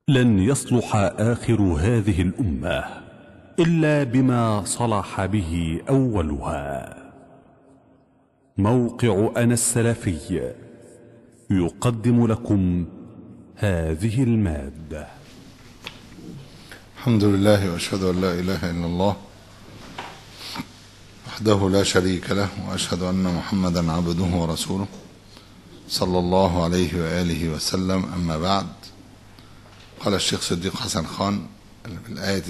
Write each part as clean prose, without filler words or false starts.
لن يصلح آخر هذه الأمة إلا بما صلح به أولها. موقع أنا السلفي يقدم لكم هذه المادة. الحمد لله وأشهد أن لا إله إلا الله وحده لا شريك له، وأشهد أن محمدا عبده ورسوله صلى الله عليه وآله وسلم. أما بعد، قال الشيخ صديق حسن خان في الآية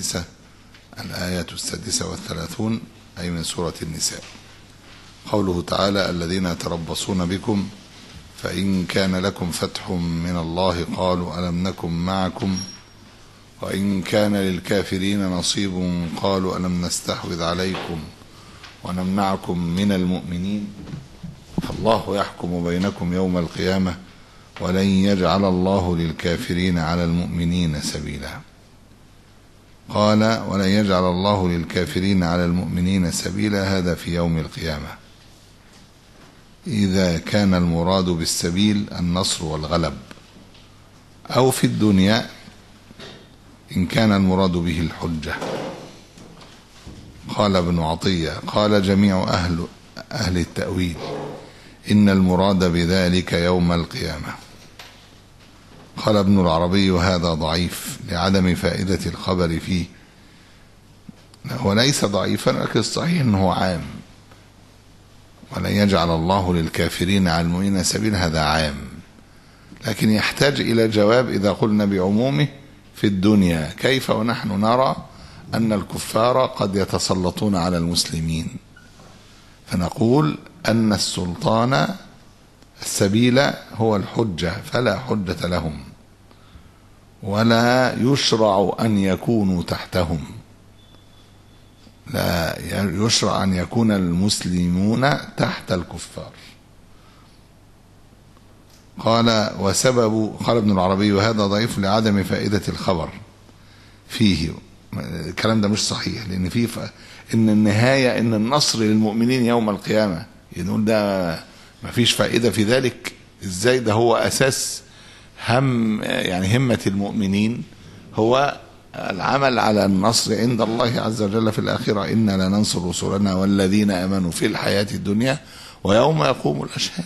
السادسة والثلاثون، أي من سورة النساء، قوله تعالى: الذين يتربصون بكم فإن كان لكم فتح من الله قالوا ألم نكن معكم وإن كان للكافرين نصيب قالوا ألم نستحوذ عليكم ونمنعكم من المؤمنين فالله يحكم بينكم يوم القيامة ولن يجعل الله للكافرين على المؤمنين سبيلا. قال: ولن يجعل الله للكافرين على المؤمنين سبيلا، هذا في يوم القيامة، إذا كان المراد بالسبيل النصر والغلب، أو في الدنيا إن كان المراد به الحجة. قال ابن عطية: قال جميع أهل التأويل إن المراد بذلك يوم القيامة. قال ابن العربي: هذا ضعيف لعدم فائدة الخبر فيه. هو ليس ضعيفا، لكن الصحيح أنه عام. ولن يجعل الله للكافرين على المؤمنين سبيلا، هذا عام، لكن يحتاج إلى جواب إذا قلنا بعمومه في الدنيا. كيف ونحن نرى أن الكفار قد يتسلطون على المسلمين؟ فنقول أن السلطان السبيل هو الحجة، فلا حجة لهم، ولا يشرع أن يكونوا تحتهم، لا يشرع أن يكون المسلمون تحت الكفار. قال ابن العربي: وهذا ضعيف لعدم فائدة الخبر فيه. الكلام ده مش صحيح، لأن فيه إن النهاية إن النصر للمؤمنين يوم القيامة، يقول ده ما فيش فائدة في ذلك. إزاي؟ ده هو أساس همة المؤمنين هو العمل على النصر عند الله عز وجل في الآخرة. إنا لننصر رسلنا والذين آمنوا في الحياة الدنيا ويوم يقوم الأشهاد.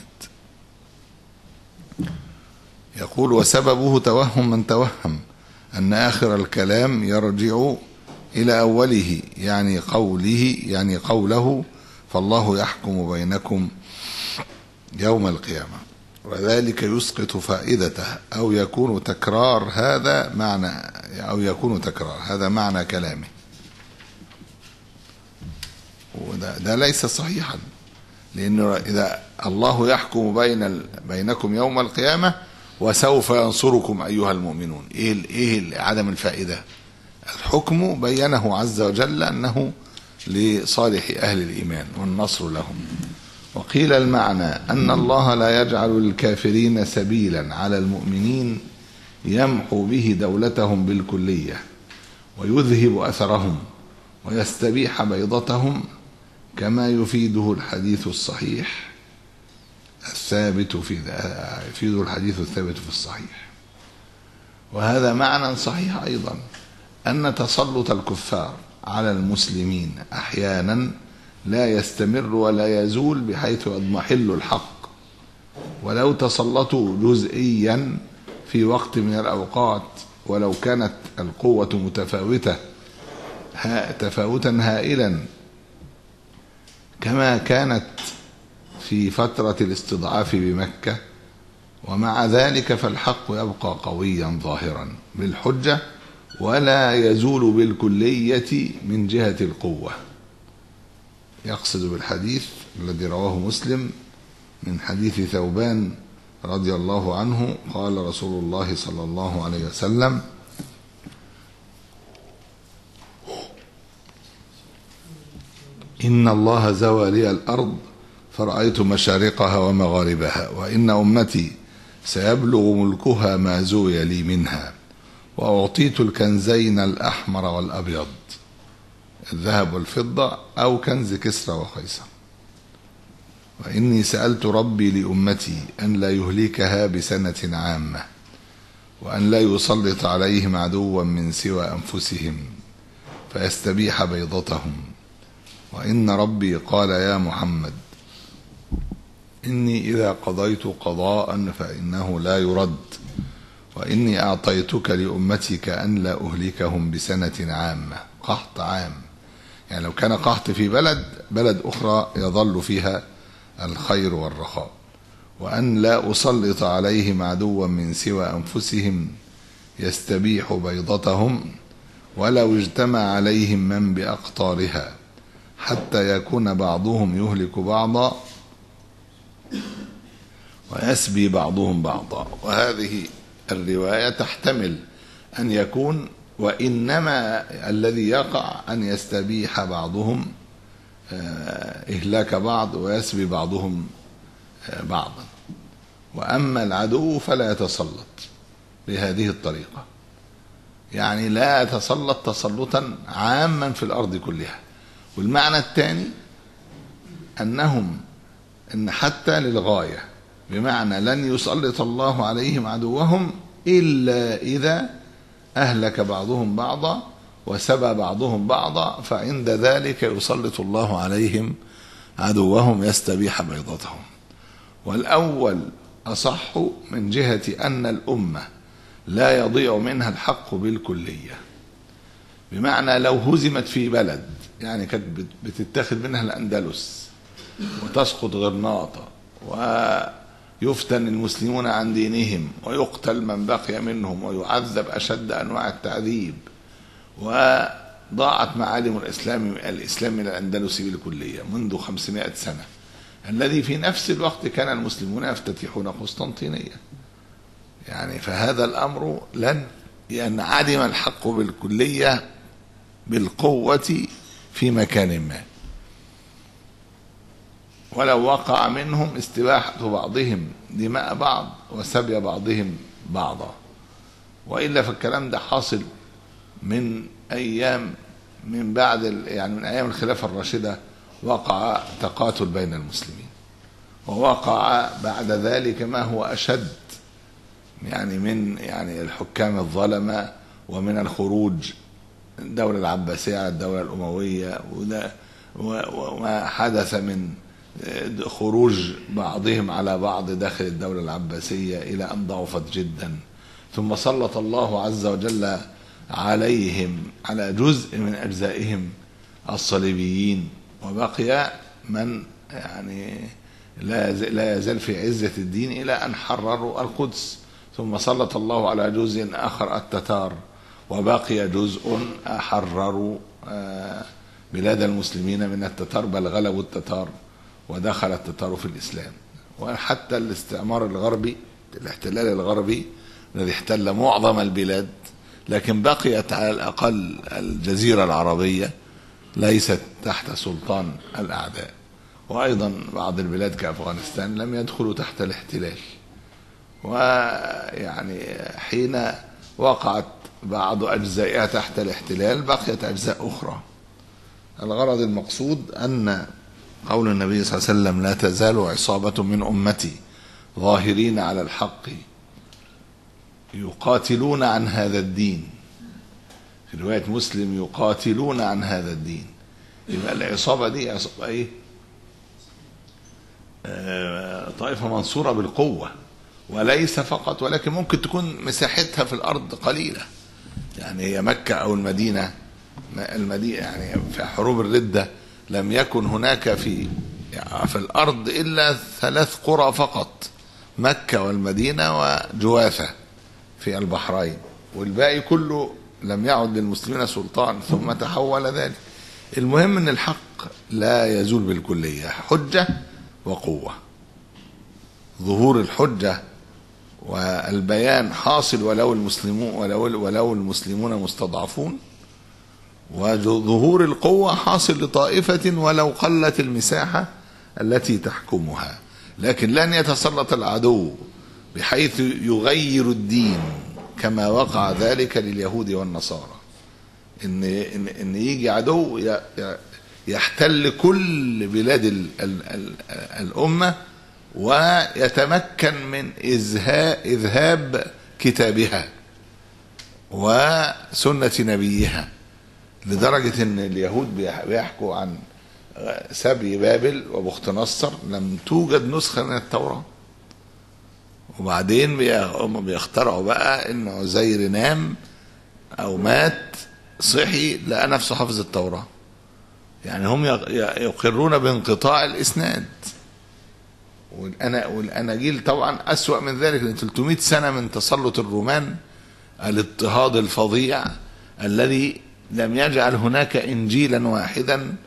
يقول: وسببه توهم من توهم أن آخر الكلام يرجع إلى أوله، يعني قوله فالله يحكم بينكم يوم القيامة، وذلك يسقط فائدته، أو يكون تكرار هذا معنى كلامه. وده ليس صحيحا، لأنه إذا الله يحكم بينكم يوم القيامة وسوف ينصركم أيها المؤمنون، إيه عدم الفائدة؟ الحكم بينه عز وجل أنه لصالح أهل الإيمان والنصر لهم. وقيل المعنى أن الله لا يجعل للكافرين سبيلا على المؤمنين يمحو به دولتهم بالكلية ويذهب أثرهم ويستبيح بيضتهم، كما يفيده الحديث الصحيح الثابت في الصحيح. وهذا معنى صحيح أيضا، أن تسلط الكفار على المسلمين أحيانا لا يستمر ولا يزول بحيث يضمحل الحق، ولو تسلطوا جزئيا في وقت من الأوقات، ولو كانت القوة تفاوتا هائلا كما كانت في فترة الاستضعاف بمكة، ومع ذلك فالحق يبقى قويا ظاهرا بالحجة ولا يزول بالكلية من جهة القوة. يقصد بالحديث الذي رواه مسلم من حديث ثوبان رضي الله عنه، قال رسول الله صلى الله عليه وسلم: إن الله زوى لي الأرض فرأيت مشارقها ومغاربها، وإن أمتي سيبلغ ملكها ما زوي لي منها، وأعطيت الكنزين الأحمر والأبيض، الذهب والفضة، أو كنز كسرى وقيصر، وإني سألت ربي لأمتي أن لا يهلكها بسنة عامة، وأن لا يسلط عليهم عدوا من سوى أنفسهم فيستبيح بيضتهم. وإن ربي قال يا محمد إني إذا قضيت قضاء فإنه لا يرد، وإني أعطيتك لأمتك أن لا أهلكهم بسنة عامة، قحط عام، يعني لو كان قحط في بلد أخرى يظل فيها الخير والرخاء، وأن لا أسلط عليهم عدوا من سوى أنفسهم يستبيح بيضتهم، ولو اجتمع عليهم من بأقطارها حتى يكون بعضهم يهلك بعضا ويسبي بعضهم بعضا. وهذه الرواية تحتمل أن يكون وإنما الذي يقع أن يستبيح بعضهم إهلاك بعض ويسبي بعضهم بعضا، وأما العدو فلا يتسلط بهذه الطريقة، يعني لا يتسلط تسلطا عاما في الأرض كلها. والمعنى الثاني إن حتى للغاية، بمعنى لن يسلط الله عليهم عدوهم إلا إذا أهلك بعضهم بعضا وسبى بعضهم بعضا، فعند ذلك يسلط الله عليهم عدوهم يستبيح بيضتهم. والأول أصح من جهة أن الأمة لا يضيع منها الحق بالكلية، بمعنى لو هزمت في بلد، يعني كانت بتتخذ منها الأندلس وتسقط غرناطة ويفتن المسلمون عن دينهم ويقتل من بقي منهم ويعذب أشد أنواع التعذيب، وضاعت معالم الإسلام من الأندلس بالكلية منذ 500 سنة، الذي في نفس الوقت كان المسلمون يفتتحون قسطنطينية، يعني فهذا الأمر لن ينعدم الحق بالكلية بالقوة في مكان ما، ولو وقع منهم استباحة بعضهم دماء بعض وسبي بعضهم بعضا. وإلا فالكلام ده حاصل من أيام من بعد يعني من أيام الخلافة الراشدة، وقع تقاتل بين المسلمين، ووقع بعد ذلك ما هو أشد، يعني من الحكام الظلمة ومن الخروج الدولة العباسية على الدولة الأموية، وما حدث من خروج بعضهم على بعض داخل الدولة العباسية إلى أن ضعفت جدا، ثم سلط الله عز وجل عليهم على جزء من أجزائهم الصليبيين، وبقي من يعني لا يزال في عزة الدين إلى أن حرروا القدس، ثم سلط الله على جزء آخر التتار، وبقي جزء حرروا بلاد المسلمين من التتار، بل غلبوا التتار ودخل التتار في الإسلام. وحتى الاستعمار الغربي، الاحتلال الغربي الذي احتل معظم البلاد، لكن بقيت على الأقل الجزيرة العربية ليست تحت سلطان الأعداء، وأيضا بعض البلاد كأفغانستان لم يدخلوا تحت الاحتلال. ويعني حين وقعت بعض أجزائها تحت الاحتلال بقيت أجزاء أخرى. الغرض المقصود أن قول النبي صلى الله عليه وسلم لا تزال عصابة من أمتي ظاهرين على الحق يقاتلون عن هذا الدين، في رواية مسلم يقاتلون عن هذا الدين، يبقى العصابة دي عصابة ايه؟ طائفة منصورة بالقوة، وليس فقط، ولكن ممكن تكون مساحتها في الأرض قليلة، يعني هي مكة أو المدينة يعني في حروب الردة لم يكن هناك في الأرض إلا 3 قرى فقط، مكة والمدينة وجواثة في البحرين، والباقي كله لم يعد للمسلمين سلطان ثم تحول ذلك. المهم أن الحق لا يزول بالكلية، حجة وقوة، ظهور الحجة والبيان حاصل ولو المسلمون مستضعفون، وظهور القوة حاصل لطائفة ولو قلت المساحة التي تحكمها، لكن لن يتسلط العدو بحيث يغير الدين كما وقع ذلك لليهود والنصارى، إن يجي عدو يحتل كل بلاد الأمة ويتمكن من إذهاب كتابها وسنة نبيها، لدرجة ان اليهود بيحكوا عن سبي بابل وبخت نصر لم توجد نسخة من التوراة، وبعدين بيخترعوا بقى ان عزير نام او مات صحي لقى نفسه حافظ التوراة. يعني هم يقرون بانقطاع الاسناد. والاناجيل طبعا اسوأ من ذلك، لان 300 سنة من تسلط الرومان، الاضطهاد الفظيع الذي لم يجعل هناك انجيلا واحدا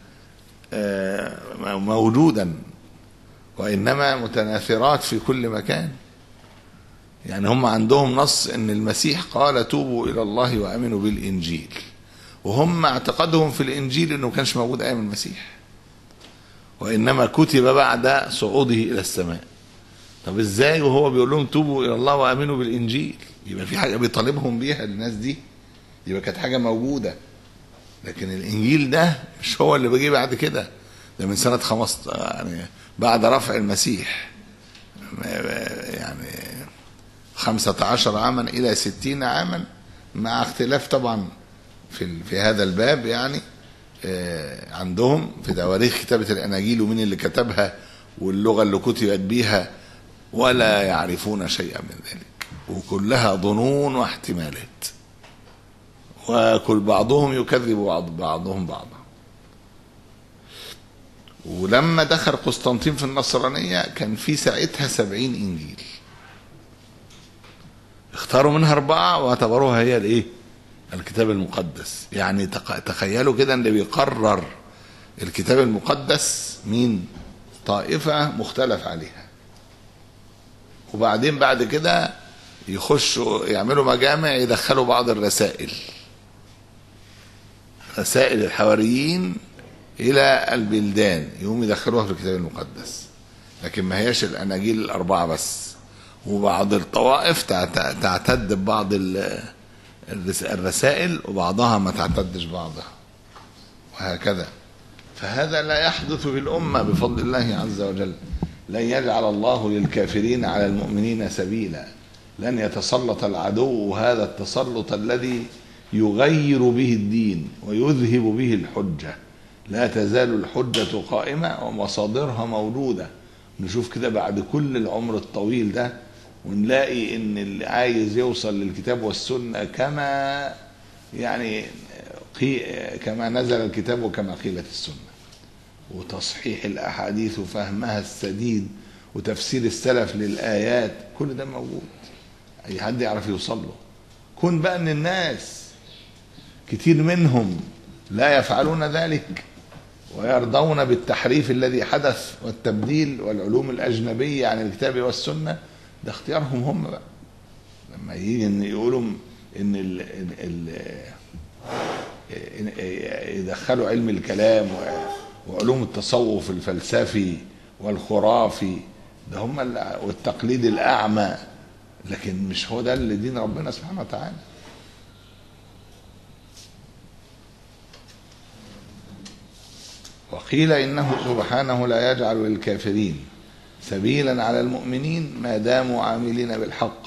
موجودا، وانما متناثرات في كل مكان. يعني هم عندهم نص ان المسيح قال توبوا الى الله وامنوا بالانجيل، وهم اعتقادهم في الانجيل انه كانش موجود ايام المسيح، وانما كتب بعد صعوده الى السماء. طب ازاي وهو بيقول لهم توبوا الى الله وامنوا بالانجيل؟ يبقى في حاجه بيطالبهم بيها الناس دي، يبقى كانت حاجه موجوده. لكن الانجيل ده مش هو اللي بيجي بعد كده، ده من سنه 15 يعني بعد رفع المسيح، يعني 15 عاما الى 60 عاما، مع اختلاف طبعا في هذا الباب. يعني عندهم في تواريخ كتابة الأناجيل ومين اللي كتبها واللغة اللي كتبت بيها، ولا يعرفون شيئا من ذلك، وكلها ظنون واحتمالات، وكل بعضهم يكذب بعضهم بعضا. ولما دخل قسطنطين في النصرانية كان في ساعتها 70 إنجيل، اختاروا منها 4 واعتبروها هي الايه؟ الكتاب المقدس. يعني تخيلوا كده ان اللي بيقرر الكتاب المقدس مين؟ طائفة مختلف عليها. وبعدين بعد كده يخشوا يعملوا مجامع يدخلوا بعض الرسائل، رسائل الحواريين الى البلدان، يقوم يدخلوها في الكتاب المقدس. لكن ما هياش الاناجيل 4 بس. وبعض الطوائف تعتد ببعض الرسائل وبعضها ما تعتدش بعضها، وهكذا. فهذا لا يحدث في الأمة بفضل الله عز وجل. لن يجعل الله للكافرين على المؤمنين سبيلا، لن يتسلط العدو هذا التسلط الذي يغير به الدين ويذهب به الحجة. لا تزال الحجة قائمة ومصادرها موجودة. نشوف كده بعد كل العمر الطويل ده ونلاقي ان اللي عايز يوصل للكتاب والسنة كما يعني كما نزل الكتاب وكما قيلت السنة، وتصحيح الأحاديث وفهمها السديد وتفسير السلف للآيات، كل ده موجود، أي حد يعرف يوصل له. كون بقى أن الناس كتير منهم لا يفعلون ذلك ويرضون بالتحريف الذي حدث والتبديل والعلوم الأجنبية عن الكتاب والسنة، ده اختيارهم هم بقى. لما يجي إن يقولوا إن يدخلوا علم الكلام وعلوم التصوف الفلسفي والخرافي، ده هم والتقليد الأعمى، لكن مش هو ده اللي دين ربنا سبحانه وتعالى. وقيل إنه سبحانه لا يجعل للكافرين سبيلا على المؤمنين ما داموا عاملين بالحق،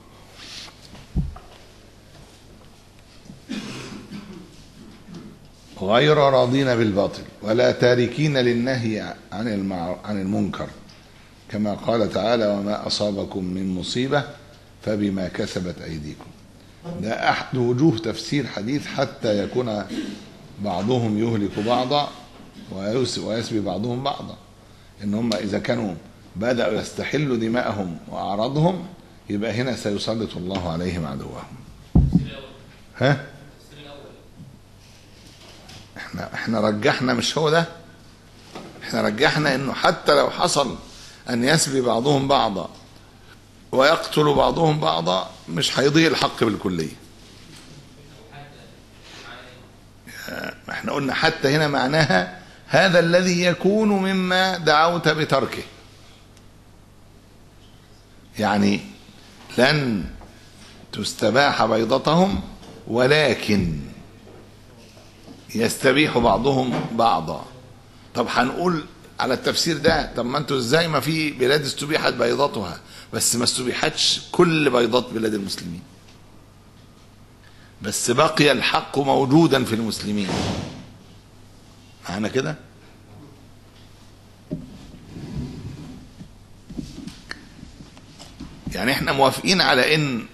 غير راضين بالباطل ولا تاركين للنهي عن المنكر، كما قال تعالى وما أصابكم من مصيبة فبما كسبت أيديكم. ده أحد وجوه تفسير حديث حتى يكون بعضهم يهلك بعضا ويسبي بعضهم بعضا، إن هم إذا كانوا بدأوا يستحلوا دماءهم وأعراضهم يبقى هنا سيسلط الله عليهم عدوهم. ها؟ احنا رجحنا مش هو ده، احنا رجحنا انه حتى لو حصل ان يسبي بعضهم بعضا ويقتل بعضهم بعضا مش هيضيع الحق بالكلية. احنا قلنا حتى هنا معناها هذا الذي يكون مما دعوت بتركه، يعني لن تستباح بيضتهم ولكن يستبيح بعضهم بعضا. طب هنقول على التفسير ده. طب ما انتوا ازاي ما في بلاد استبيحت بيضاتها بس ما استبيحتش كل بيضات بلاد المسلمين، بس بقي الحق موجودا في المسلمين؟ معنا كده؟ يعني احنا موافقين على ان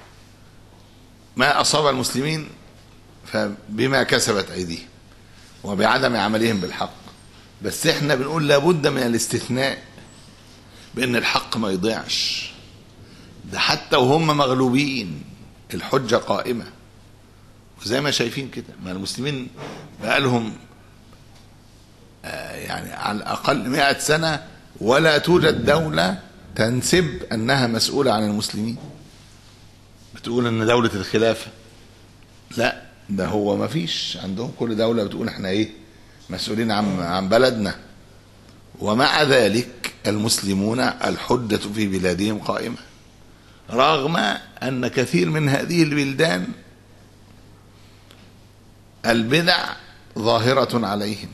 ما اصاب المسلمين فبما كسبت ايديهم وبعدم عملهم بالحق، بس احنا بنقول لابد من الاستثناء بان الحق ما يضيعش. ده حتى وهم مغلوبين الحجة قائمة، وزي ما شايفين كده ما المسلمين بقالهم يعني على الاقل 100 سنة ولا توجد دولة تنسب انها مسؤولة عن المسلمين، بتقول ان دولة الخلافة. لا، ده هو ما فيش عندهم، كل دولة بتقول احنا ايه مسؤولين عن بلدنا، ومع ذلك المسلمون الحجة في بلادهم قائمة، رغم ان كثير من هذه البلدان البدع ظاهرة عليهم.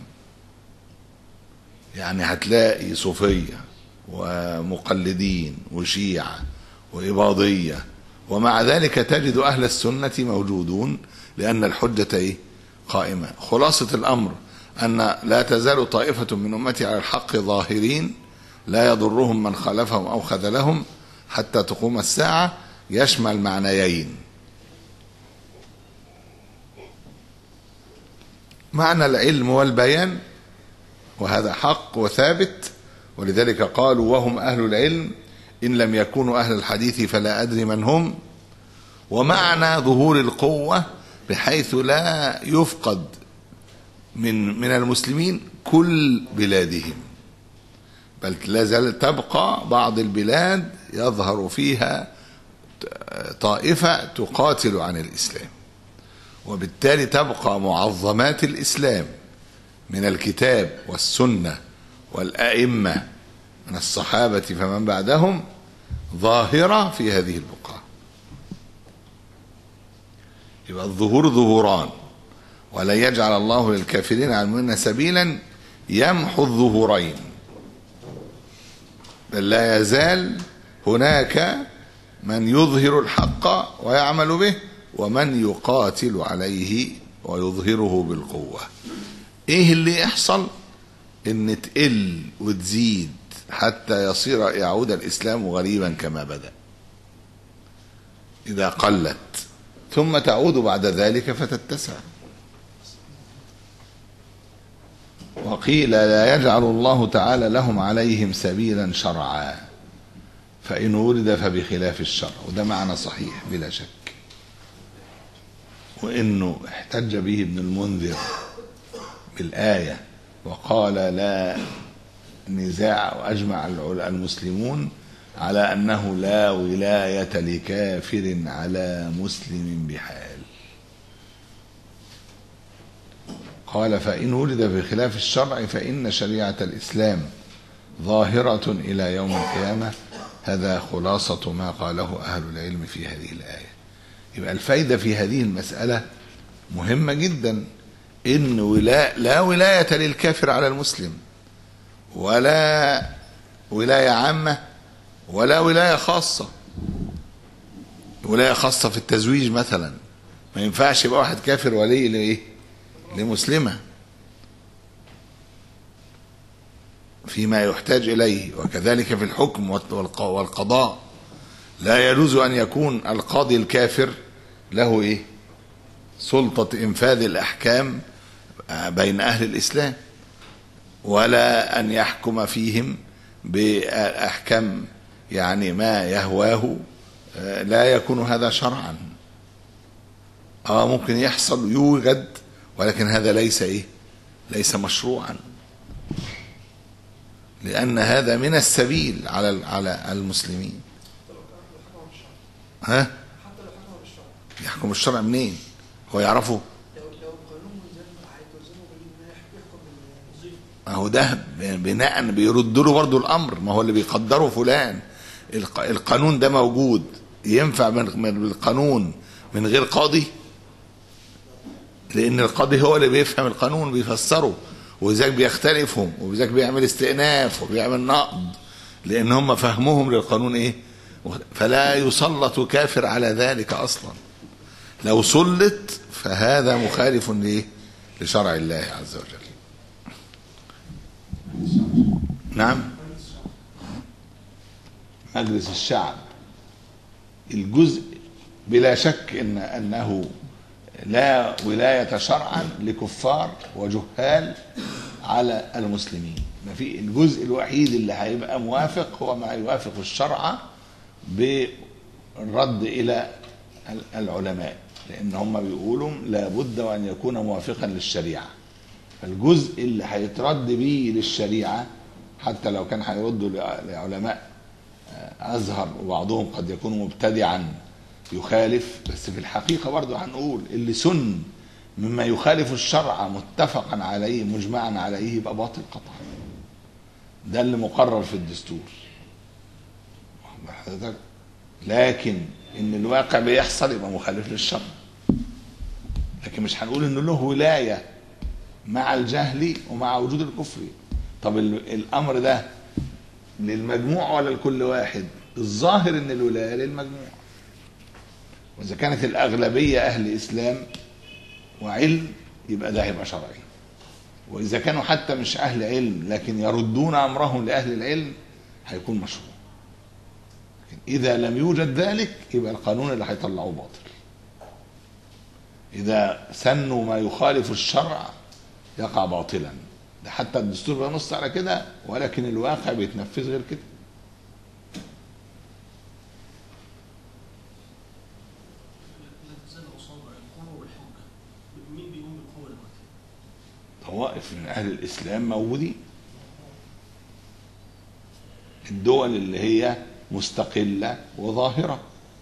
يعني هتلاقي صوفية ومقلدين وشيعة وإباضية، ومع ذلك تجد أهل السنة موجودون لأن الحجة إيه؟ قائمة. خلاصة الأمر أن لا تزال طائفة من أمتي على الحق ظاهرين لا يضرهم من خالفهم أو خذلهم حتى تقوم الساعة، يشمل معنيين: معنى العلم والبيان، وهذا حق وثابت، ولذلك قالوا وهم أهل العلم إن لم يكونوا أهل الحديث فلا أدري من هم. ومعنى ظهور القوة بحيث لا يفقد من المسلمين كل بلادهم، بل لا زال تبقى بعض البلاد يظهر فيها طائفة تقاتل عن الإسلام، وبالتالي تبقى معظمات الإسلام من الكتاب والسنة والأئمة من الصحابة فمن بعدهم ظاهرة في هذه البقعة. يبقى الظهور ظهوران، ولن يجعل الله للكافرين على المؤمنين سبيلا يمحو الظهورين، بل لا يزال هناك من يظهر الحق ويعمل به ومن يقاتل عليه ويظهره بالقوة. ايه اللي يحصل؟ ان تقل وتزيد حتى يصير يعود الإسلام غريبا كما بدأ، إذا قلت ثم تعود بعد ذلك فتتسع. وقيل لا يجعل الله تعالى لهم عليهم سبيلا شرعا فإن ولد فبخلاف الشرع، وده معنى صحيح بلا شك، وإنه احتج به ابن المنذر بالآية وقال لا نزاع، وأجمع المسلمون على أنه لا ولاية لكافر على مسلم بحال. قال فإن ولد بخلاف الشرع فإن شريعة الإسلام ظاهرة إلى يوم القيامة. هذا خلاصة ما قاله أهل العلم في هذه الآية. يبقى الفايدة في هذه المسألة مهمة جدا، إن لا ولاية للكافر على المسلم، ولا ولاية عامة ولا ولاية خاصة. ولاية خاصة في التزويج مثلا، ما ينفعش يبقى واحد كافر ولي لإيه؟ لمسلمة فيما يحتاج إليه. وكذلك في الحكم والقضاء، لا يجوز أن يكون القاضي الكافر له إيه؟ سلطة إنفاذ الأحكام بين أهل الإسلام، ولا أن يحكم فيهم بأحكام يعني ما يهواه، لا يكون هذا شرعا. ممكن يحصل يوجد، ولكن هذا ليس إيه؟ ليس مشروعا، لأن هذا من السبيل على المسلمين. يحكم الشرع منين؟ هو يعرفه؟ هو ده بناء بيرد له برضه الأمر، ما هو اللي بيقدره فلان. القانون ده موجود، ينفع بالقانون من غير قاضي؟ لأن القاضي هو اللي بيفهم القانون بيفسره، وذاك بيختلفهم، وذاك بيعمل استئناف وبيعمل نقض، لان هم فهمهم للقانون ايه. فلا يسلط كافر على ذلك اصلا. لو سلط فهذا مخالف لايه؟ لشرع الله عز وجل. نعم. مجلس الشعب الجزء بلا شك انه لا ولاية شرعا لكفار وجهال على المسلمين. ما في الجزء الوحيد اللي هيبقى موافق هو ما يوافق الشرع بالرد الى العلماء، لان هم بيقولوا لابد وان يكون موافقا للشريعة. فالجزء اللي هيترد به للشريعة حتى لو كان هيردوا لعلماء أزهر وبعضهم قد يكون مبتدعا يخالف، بس في الحقيقة برضو هنقول اللي سن مما يخالف الشرع متفقا عليه مجمعا عليه يبقى باطل قطعا. ده اللي مقرر في الدستور. لكن ان الواقع بيحصل يبقى مخالف للشرع. لكن مش هنقول انه له ولاية مع الجهل ومع وجود الكفر. طب الامر ده للمجموع ولا لكل واحد؟ الظاهر ان الولاية للمجموع، واذا كانت الاغلبية اهل اسلام وعلم يبقى ده هيبقى شرعي، واذا كانوا حتى مش اهل علم لكن يردون امرهم لاهل العلم هيكون مشروع. لكن اذا لم يوجد ذلك يبقى القانون اللي هيطلعوه باطل. اذا سنوا ما يخالف الشرع يقع باطلا. ده حتى الدستور بينص على كده، ولكن الواقع بيتنفذ غير كده. طوائف من اهل الاسلام موجودين. الدول اللي هي مستقلة وظاهرة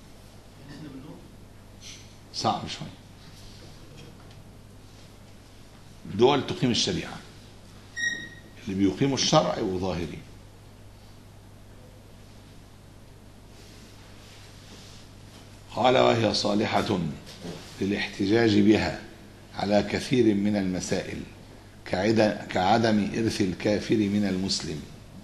صعب شوية. دول تقيم الشريعة، اللي بيقيموا الشرع وظاهرين. قال وهي صالحة للاحتجاج بها على كثير من المسائل كعدم إرث الكافر من المسلم.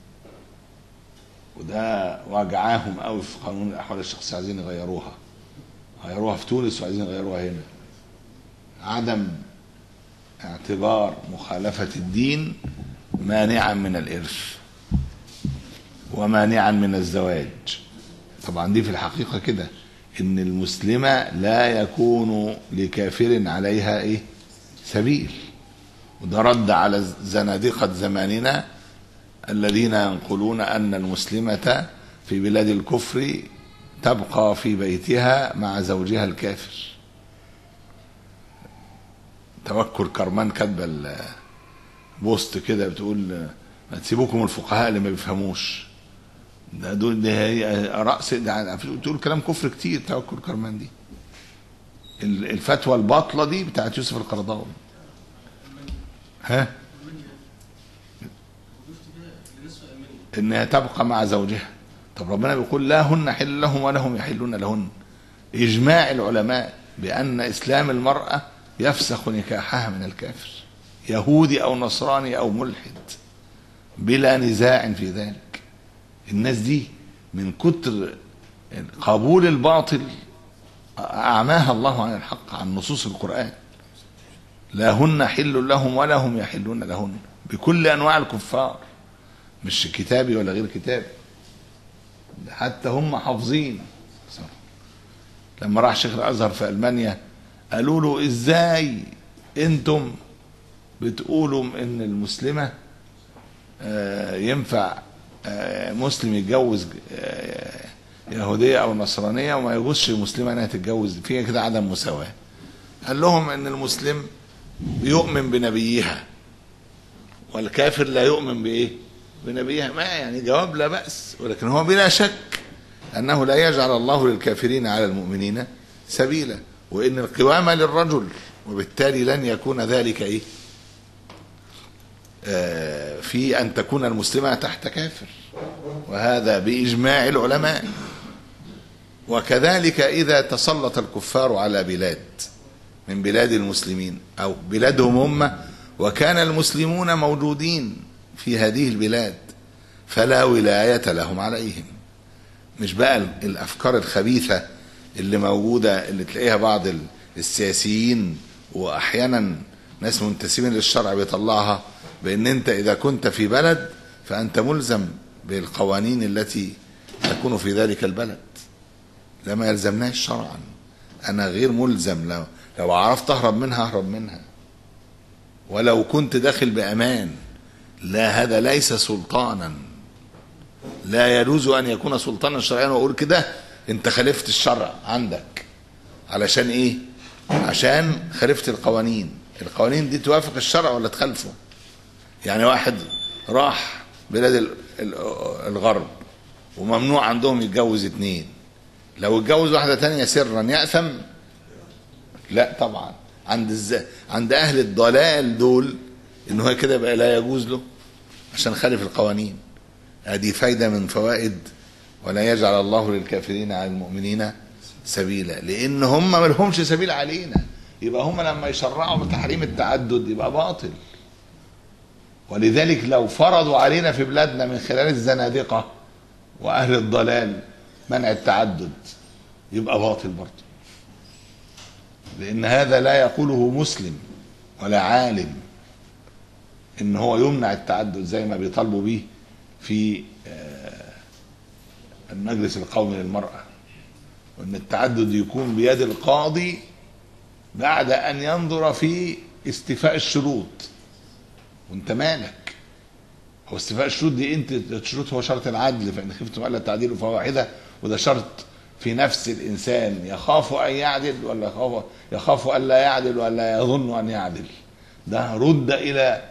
وده وجعاهم قوي في قانون الأحوال الشخصية، عايزين يغيروها في تونس وعايزين يغيروها هنا. عدم اعتبار مخالفة الدين مانعا من الإرث ومانعا من الزواج. طبعا دي في الحقيقة كده إن المسلمة لا يكون لكافر عليها إيه سبيل. وده رد على زنادقة زماننا الذين ينقلون أن المسلمة في بلاد الكفر تبقى في بيتها مع زوجها الكافر. توكل كرمان كاتبه بوست كده بتقول ما تسيبوكم الفقهاء اللي ما بيفهموش. ده هي رأس بتقول كلام كفر كتير. توكل كرمان دي الفتوى الباطلة دي بتاعت يوسف القرضاوي. انها تبقى مع زوجها. طب ربنا بيقول لا هن حل لهم ولا هم يحلون لهن. اجماع العلماء بان اسلام المرأة يفسخ نكاحها من الكافر يهودي او نصراني او ملحد بلا نزاع في ذلك. الناس دي من كتر قبول الباطل اعماها الله عن الحق، عن نصوص القرآن. لا هن حل لهم ولا هم يحلون لهن بكل انواع الكفار، مش كتابي ولا غير كتابي، حتى هم حافظين. لما راح شيخ الازهر في المانيا قالوا له ازاي انتم بتقولوا ان المسلمة ينفع مسلم يتجوز يهودية او نصرانية وما يجوزش المسلمة انها تتجوز؟ فيها كده عدم مساواة. قال لهم ان المسلم يؤمن بنبيها والكافر لا يؤمن بايه؟ بنبيها. ما يعني جواب لا بأس، ولكن هو بلا شك انه لا يجعل الله للكافرين على المؤمنين سبيلا، وان القوام للرجل، وبالتالي لن يكون ذلك ايه في ان تكون المسلمة تحت كافر، وهذا باجماع العلماء. وكذلك اذا تسلط الكفار على بلاد من بلاد المسلمين او بلادهم هم وكان المسلمون موجودين في هذه البلاد فلا ولاية لهم عليهم. مش بقى الأفكار الخبيثة اللي موجودة اللي تلاقيها بعض السياسيين وأحيانا ناس منتسبين للشرع بيطلعها، بأن أنت إذا كنت في بلد فأنت ملزم بالقوانين التي تكون في ذلك البلد. لا، ما يلزمناش شرعا، أنا غير ملزم. لو عرفت أهرب منها أهرب منها، ولو كنت داخل بأمان. لا، هذا ليس سلطانا، لا يجوز أن يكون سلطانا شرعيا وأقول كده أنت خالفت الشرع عندك. علشان إيه؟ عشان خالفت القوانين. القوانين دي توافق الشرع ولا تخالفه؟ يعني واحد راح بلاد الغرب وممنوع عندهم يتجوز 2، لو اتجوز واحدة تانية سرا يأثم؟ لا طبعا. عند أهل الضلال دول إنه كده بقى لا يجوز له عشان خالف القوانين. هذه فايدة من فوائد ولا يجعل الله للكافرين على المؤمنين سبيلا، لأن هم ما لهمش سبيل علينا. يبقى هم لما يشرعوا بتحريم التعدد يبقى باطل. ولذلك لو فرضوا علينا في بلادنا من خلال الزنادقة وأهل الضلال منع التعدد يبقى باطل برضه، لأن هذا لا يقوله مسلم ولا عالم إن هو يمنع التعدد زي ما بيطالبوا به في المجلس القومي للمرأة، وأن التعدد يكون بيد القاضي بعد أن ينظر في استيفاء الشروط. وانت مالك؟ هو استيفاء الشروط دي انت الشروط هو شرط العدل، فإن خفتم ألا تعدلوا فهو واحدة، وده شرط في نفس الإنسان يخاف أن يعدل ولا يخاف أن لا يعدل ولا يظن أن يعدل. ده رد إلى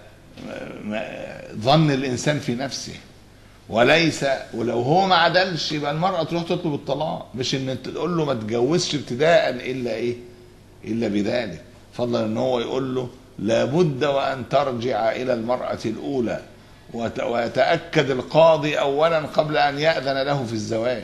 ظن الإنسان في نفسه، وليس ولو هو ما عدلش يبقى المرأة تروح تطلب الطلاق، مش ان انت تقول له ما تجوزش ابتداء الا ايه؟ الا بذلك، فضلا ان هو يقول له لابد وان ترجع الى المرأة الاولى، ويتأكد القاضي اولا قبل ان يأذن له في الزواج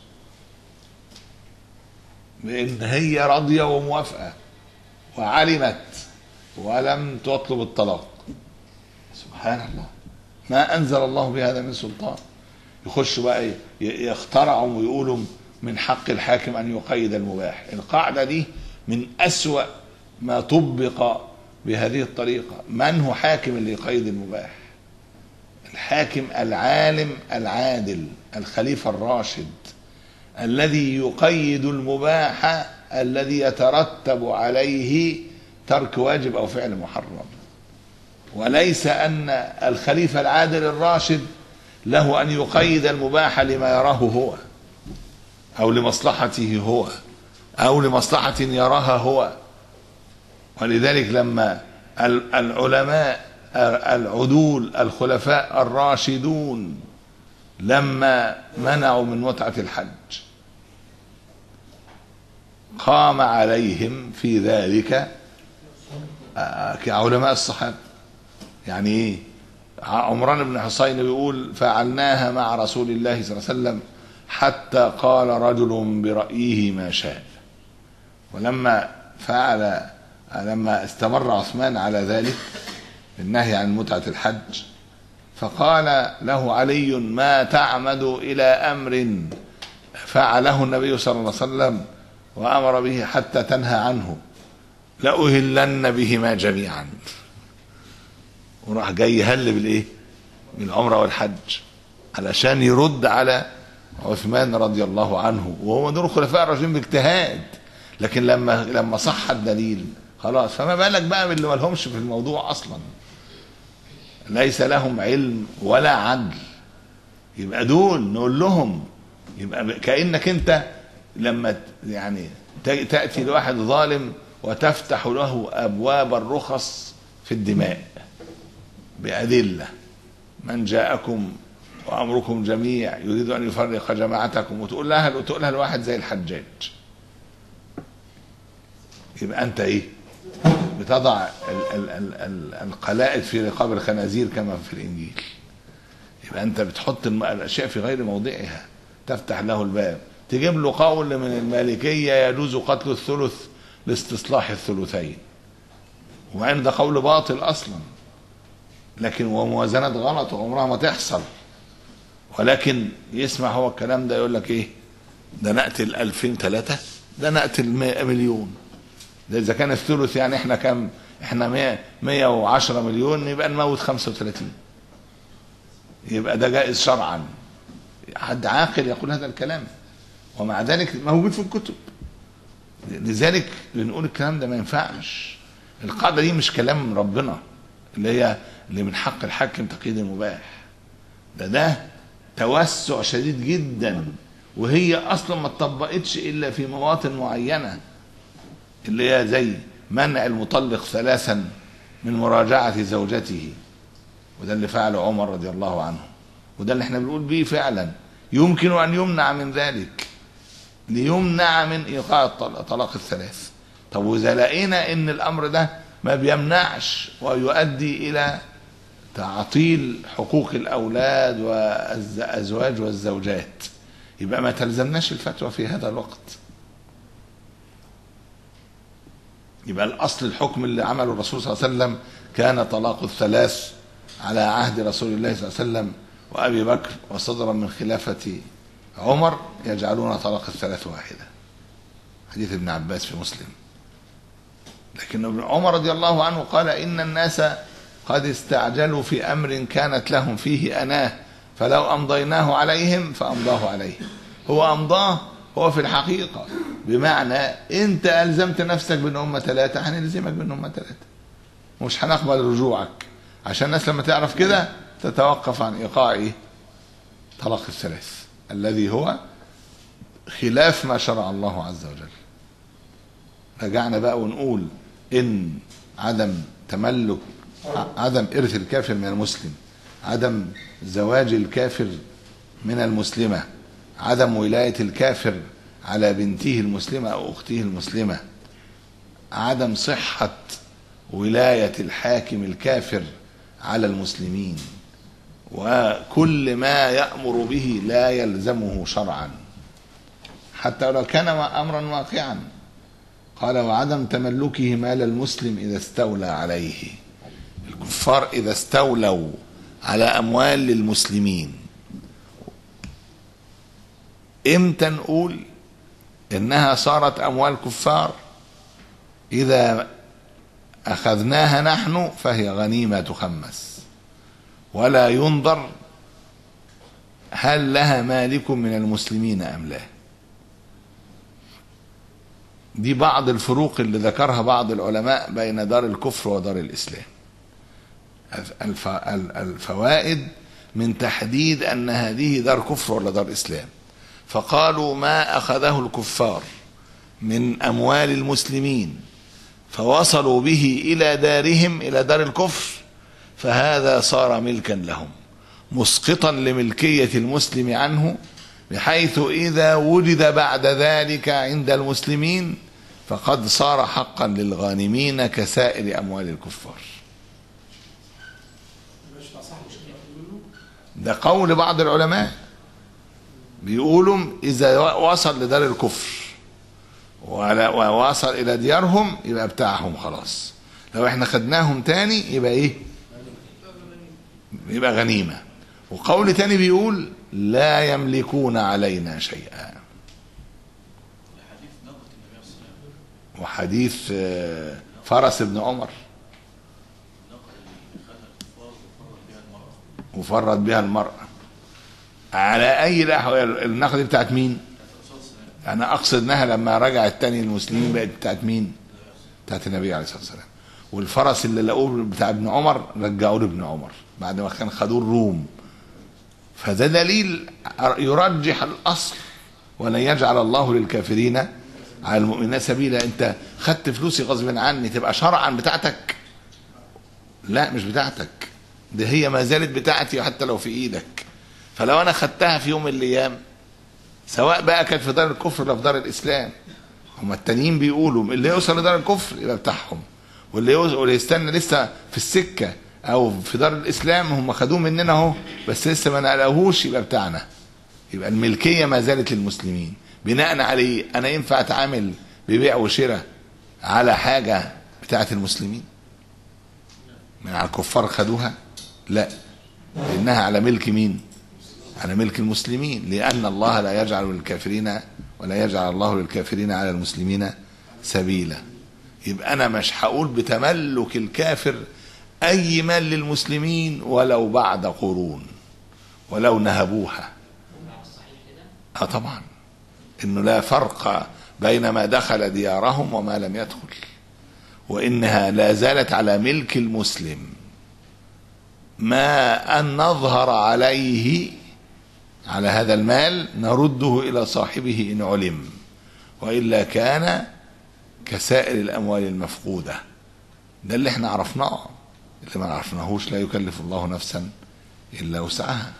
بان هي راضية وموافقة وعلمت ولم تطلب الطلاق. سبحان الله، ما أنزل الله بهذا من سلطان. يخشوا بقى يخترعوا ويقولوا من حق الحاكم أن يقيد المباح. القاعدة دي من أسوأ ما طبق بهذه الطريقة. من هو حاكم اللي يقيد المباح؟ الحاكم العالم العادل الخليفة الراشد الذي يقيد المباح الذي يترتب عليه ترك واجب أو فعل محرم، وليس أن الخليفة العادل الراشد له أن يقيد المباح لما يراه هو أو لمصلحته هو أو لمصلحة يراها هو. ولذلك لما العلماء العدول الخلفاء الراشدون لما منعوا من متعة الحج قام عليهم في ذلك كعلماء الصحابة. يعني ايه؟ عمران بن حصين بيقول فعلناها مع رسول الله صلى الله عليه وسلم حتى قال رجل برأيه ما شاء. ولما لما استمر عثمان على ذلك النهي عن متعة الحج فقال له علي ما تعمد إلى أمر فعله النبي صلى الله عليه وسلم وأمر به حتى تنهى عنه لأهلن بهما جميعا. وراح جاي يهل بالايه؟ بالعمره والحج علشان يرد على عثمان رضي الله عنه، وهو دول الخلفاء الراشدين باجتهاد. لكن لما صح الدليل خلاص، فما بالك بقى باللي ما لهمش في الموضوع اصلا، ليس لهم علم ولا عدل. يبقى دول نقول لهم، يبقى كأنك انت لما يعني تأتي لواحد ظالم وتفتح له ابواب الرخص في الدماء بأدلة، من جاءكم وأمركم جميع يريد أن يفرق جماعتكم، وتقول لها لواحد زي الحجاج، يبقى أنت إيه؟ بتضع القلائد في رقاب الخنازير كما في الإنجيل. يبقى أنت بتحط الأشياء في غير موضعها، تفتح له الباب. تجيب له قول من المالكية يجوز قتل الثلث لاستصلاح الثلثين، ومع ان ده قول باطل اصلا، لكن وموازنة غلط وعمرها ما تحصل، ولكن يسمع هو الكلام ده يقول لك ايه، ده نقتل 2003، ده نقتل 100 مليون، ده اذا كان الثلث يعني احنا كام، احنا 110 مليون، يبقى نموت 35، يبقى ده جائز شرعا. حد عاقل يقول هذا الكلام؟ ومع ذلك موجود في الكتب. لذلك بنقول الكلام ده ما ينفعش. القاعدة دي مش كلام ربنا اللي من حق الحاكم تقييد المباح، ده توسع شديد جدا، وهي اصلا ما اتطبقتش الا في مواطن معينة، اللي هي زي منع المطلق 3 من مراجعة زوجته، وده اللي فعله عمر رضي الله عنه، وده اللي احنا بنقول بيه فعلا يمكن ان يمنع من ذلك، ليمنع من ايقاع طلاق 3. طب واذا لقينا ان الامر ده ما بيمنعش ويؤدي الى تعطيل حقوق الاولاد والازواج والزوجات، يبقى ما تلزمناش الفتوى في هذا الوقت. يبقى الاصل الحكم اللي عمله الرسول صلى الله عليه وسلم كان طلاق 3 على عهد رسول الله صلى الله عليه وسلم وابي بكر، وصدرا من خلافه عمر يجعلون طلاق 3 واحده، حديث ابن عباس في مسلم. لكن ابن عمر رضي الله عنه قال إن الناس قد استعجلوا في أمر كانت لهم فيه أناه، فلو أمضيناه عليهم فأمضاه عليهم. هو أمضاه هو في الحقيقة، بمعنى أنت ألزمت نفسك بأن هم 3، هنلزمك بأن هم 3، مش هنقبل رجوعك، عشان الناس لما تعرف كده تتوقف عن إيقاع طلاق 3 الذي هو خلاف ما شرع الله عز وجل. رجعنا بقى ونقول إن عدم إرث الكافر من المسلم، عدم زواج الكافر من المسلمة، عدم ولاية الكافر على بنته المسلمة أو أخته المسلمة، عدم صحة ولاية الحاكم الكافر على المسلمين، وكل ما يأمر به لا يلزمه شرعا حتى لو كان أمرا واقعا. قال وعدم تملكه مال المسلم إذا استولى عليه. الكفار إذا استولوا على أموال المسلمين، إمتى نقول إنها صارت أموال كفار؟ إذا أخذناها نحن فهي غنيمة تخمس، ولا ينظر هل لها مالك من المسلمين أم لا. دي بعض الفروق اللي ذكرها بعض العلماء بين دار الكفر ودار الإسلام، الفوائد من تحديد أن هذه دار كفر ولا دار إسلام. فقالوا ما أخذه الكفار من أموال المسلمين فوصلوا به إلى دارهم، إلى دار الكفر، فهذا صار ملكا لهم مسقطا لملكية المسلم عنه، بحيث إذا وجد بعد ذلك عند المسلمين فقد صار حقا للغانمين كسائر أموال الكفار. ده قول بعض العلماء، بيقولوا إذا وصل لدار الكفر ووصل إلى ديارهم يبقى بتاعهم خلاص، لو احنا خدناهم تاني يبقى ايه؟ يبقى غنيمة. وقول تاني بيقول لا يملكون علينا شيئا. وحديث فرس ابن عمر وفرد بها المرأة. على أي الأحوال النقد بتاعت مين؟ أنا أقصد أنها لما رجعت تاني المسلمين بقت بتاعت مين؟ بتاعت النبي عليه الصلاة والسلام. والفرس اللي لقوه بتاع ابن عمر رجعوه لابن عمر بعد ما كان خدوه الروم. فده دليل يرجح الأصل، ولن يجعل الله للكافرين على المؤمنين سبيلا. أنت خدت فلوسي غصب عني تبقى شرعا بتاعتك؟ لا، مش بتاعتك، ده هي ما زالت بتاعتي حتى لو في إيدك. فلو أنا خدتها في يوم من الأيام، سواء بقى كانت في دار الكفر ولا في دار الإسلام، هما التانيين بيقولوا اللي يوصل لدار الكفر يبقى بتاعهم، واللي يستنى لسه في السكة أو في دار الإسلام هم خدوه مننا اهو بس لسه ما نقلوهوش يبقى بتاعنا. يبقى الملكية ما زالت للمسلمين. بناء عليه أنا ينفع أتعامل ببيع وشراء على حاجة بتاعت المسلمين؟ من على الكفار خدوها؟ لا، لأنها على ملك مين؟ على ملك المسلمين، لأن الله لا يجعل للكافرين ولا يجعل الله للكافرين على المسلمين سبيلا. يبقى أنا مش هقول بتملك الكافر أي مال للمسلمين ولو بعد قرون ولو نهبوها. طبعا إنه لا فرق بين ما دخل ديارهم وما لم يدخل، وإنها لا زالت على ملك المسلم، ما أن نظهر عليه على هذا المال نرده إلى صاحبه إن علم، وإلا كان كسائر الأموال المفقودة. ده اللي احنا عرفناه، اللي ما عرفناهوش لا يكلف الله نفسا إلا وسعها.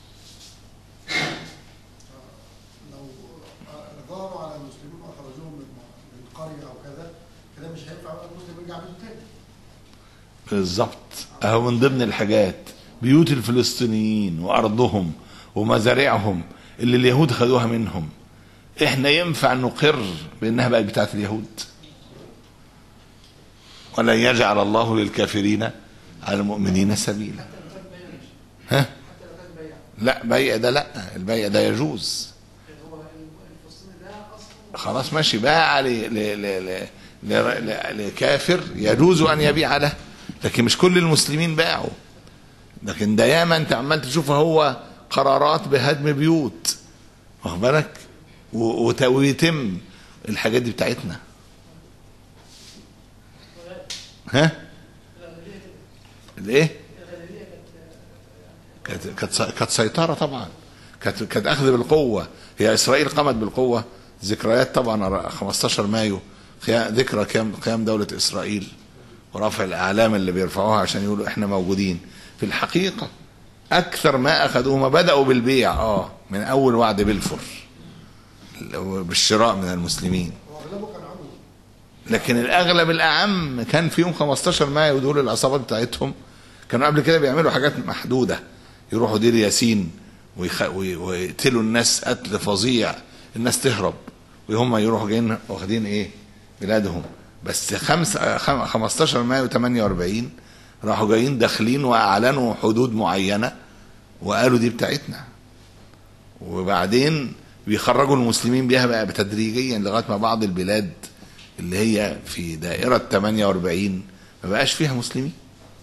لو غاروا على المسلمين وأخرجوهم من قرية أو كذا، كده مش هينفع المسلم يرجع بيته تاني. بالظبط، أهو من ضمن الحاجات بيوت الفلسطينيين وأرضهم ومزارعهم اللي اليهود خدوها منهم، احنا ينفع نقر بأنها بقت بتاعت اليهود؟ ولن يجعل الله للكافرين على المؤمنين سبيلا. ها؟ لا بيع ده، لا البيع ده يجوز. خلاص ماشي، باع لكافر يجوز أن يبيع له، لكن مش كل المسلمين باعوا. لكن ده ياما انت عمال تشوف هو قرارات بهدم بيوت، واخد بالك، ويتم الحاجات دي بتاعتنا. ها؟ الايه؟ كانت سيطرة طبعا، كانت اخذ بالقوة. هي اسرائيل قامت بالقوة. ذكريات طبعا 15 مايو ذكرى قيام دولة اسرائيل ورفع الاعلام اللي بيرفعوها عشان يقولوا احنا موجودين. في الحقيقة اكثر ما اخذوه ما بدأوا بالبيع، من اول وعد بلفور بالشراء من المسلمين، لكن الاغلب الاعم كان في يوم 15 مايو دول العصابات بتاعتهم كانوا قبل كده بيعملوا حاجات محدودة، يروحوا دير ياسين ويقتلوا الناس قتل فظيع، الناس تهرب وهم يروحوا جايين واخدين ايه بلادهم. بس 15 مايو 48 راحوا جايين داخلين واعلنوا حدود معينة وقالوا دي بتاعتنا، وبعدين بيخرجوا المسلمين بيها بقى تدريجيا لغاية ما بعض البلاد اللي هي في دائرة 48 ما بقاش فيها مسلمين،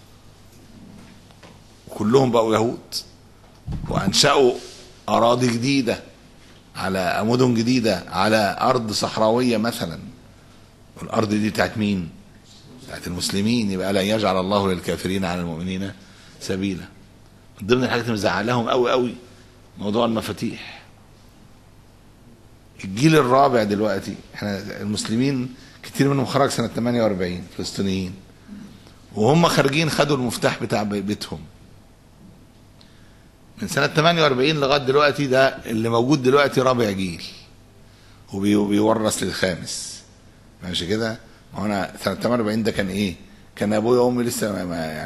وكلهم بقوا يهود، وأنشأوا أراضي جديدة على مدن جديدة على أرض صحراوية مثلا، والأرض دي بتاعت مين؟ بتاعت المسلمين. يبقى لا يجعل الله للكافرين على المؤمنين سبيلا. من ضمن الحاجات اللي مزعلاهم قوي قوي موضوع المفاتيح. الجيل الرابع دلوقتي، احنا المسلمين كتير منهم خرج سنة 48 فلسطينيين، وهم خارجين خدوا المفتاح بتاع بيتهم من سنة 48 لغاية دلوقتي. ده اللي موجود دلوقتي رابع جيل وبيورث للخامس، ماشي كده. وانا سنة 48 ده كان ايه؟ كان ابويا وامي لسه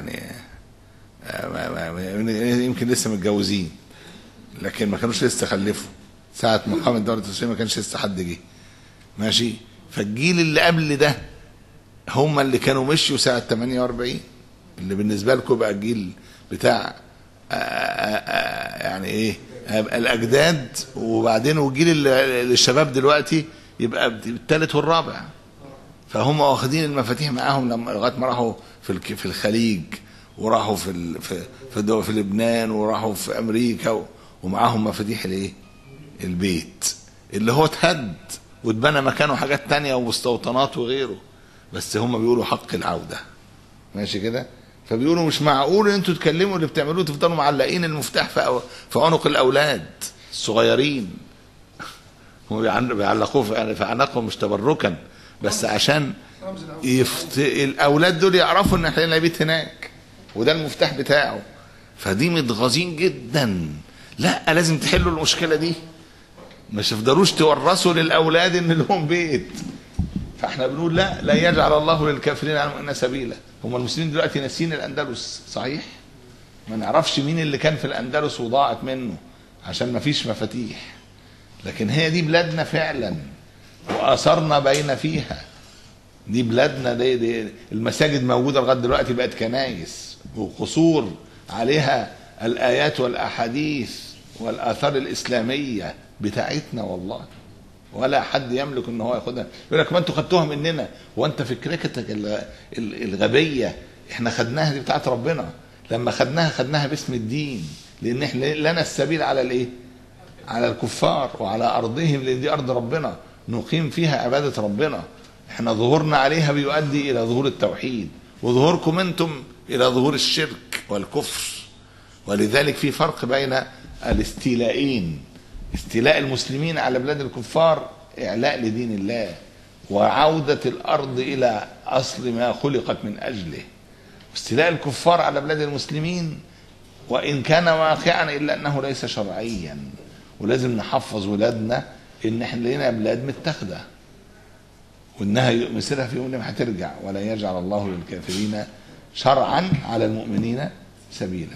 يمكن لسه متجوزين، لكن ما كانوش لسه خلفوا. ساعة ما قامت دولة الإسلامية ما كانش لسه حد جه، ماشي. فالجيل اللي قبل ده هم اللي كانوا مشوا ساعة 48، اللي بالنسبة لكم بقى الجيل بتاع يعني ايه الأجداد، وبعدين والجيل الشباب دلوقتي يبقى الثالث والرابع. فهم واخدين المفاتيح معاهم لغاية ما راحوا في الخليج، وراحوا في لبنان، وراحوا في أمريكا، ومعاهم مفاتيح الايه البيت اللي هو اتهد واتبنى مكانه حاجات تانية ومستوطنات وغيره، بس هم بيقولوا حق العودة، ماشي كده. فبيقولوا مش معقول ان انتوا تكلموا اللي بتعملوه تفضلوا معلقين المفتاح في عنق الاولاد الصغيرين. هم بيعلقوه في عنقهم مش تبركا، بس عشان الاولاد دول يعرفوا ان احنا بيت هناك وده المفتاح بتاعه. فدي متغاظين جدا. لا، لازم تحلوا المشكلة دي، مش تفضلوش تورثوا للاولاد ان لهم بيت. فاحنا بنقول لا يجعل الله للكافرين على المؤمنين سبيلا. هم المسلمين دلوقتي ناسين الاندلس، صحيح، ما نعرفش مين اللي كان في الاندلس وضاعت منه عشان ما فيش مفاتيح، لكن هي دي بلادنا فعلا، واثرنا بين فيها. دي بلادنا، دي المساجد موجودة لغاية دلوقتي، بقت كنايس وقصور عليها الآيات والأحاديث والآثار الإسلامية بتاعتنا والله، ولا حد يملك ان هو ياخدها. يقول لك ما انتوا خدتوها مننا، وانت فكرتك الغبية، احنا خدناها دي بتاعت ربنا. لما خدناها باسم الدين، لان احنا لنا السبيل على الايه؟ على الكفار وعلى ارضهم، لان دي ارض ربنا نقيم فيها عبادة ربنا. احنا ظهورنا عليها بيؤدي الى ظهور التوحيد، وظهوركم انتم الى ظهور الشرك والكفر. ولذلك في فرق بين الاستيلائين، استيلاء المسلمين على بلاد الكفار اعلاء لدين الله وعودة الارض الى اصل ما خلقت من اجله، واستيلاء الكفار على بلاد المسلمين وان كان واقعا الا انه ليس شرعيا. ولازم نحفظ ولادنا ان احنا لنا بلاد متخذه، وانها مسيرها في يوم ما هترجع، ولا يجعل الله للكافرين شرعا على المؤمنين سبيلا.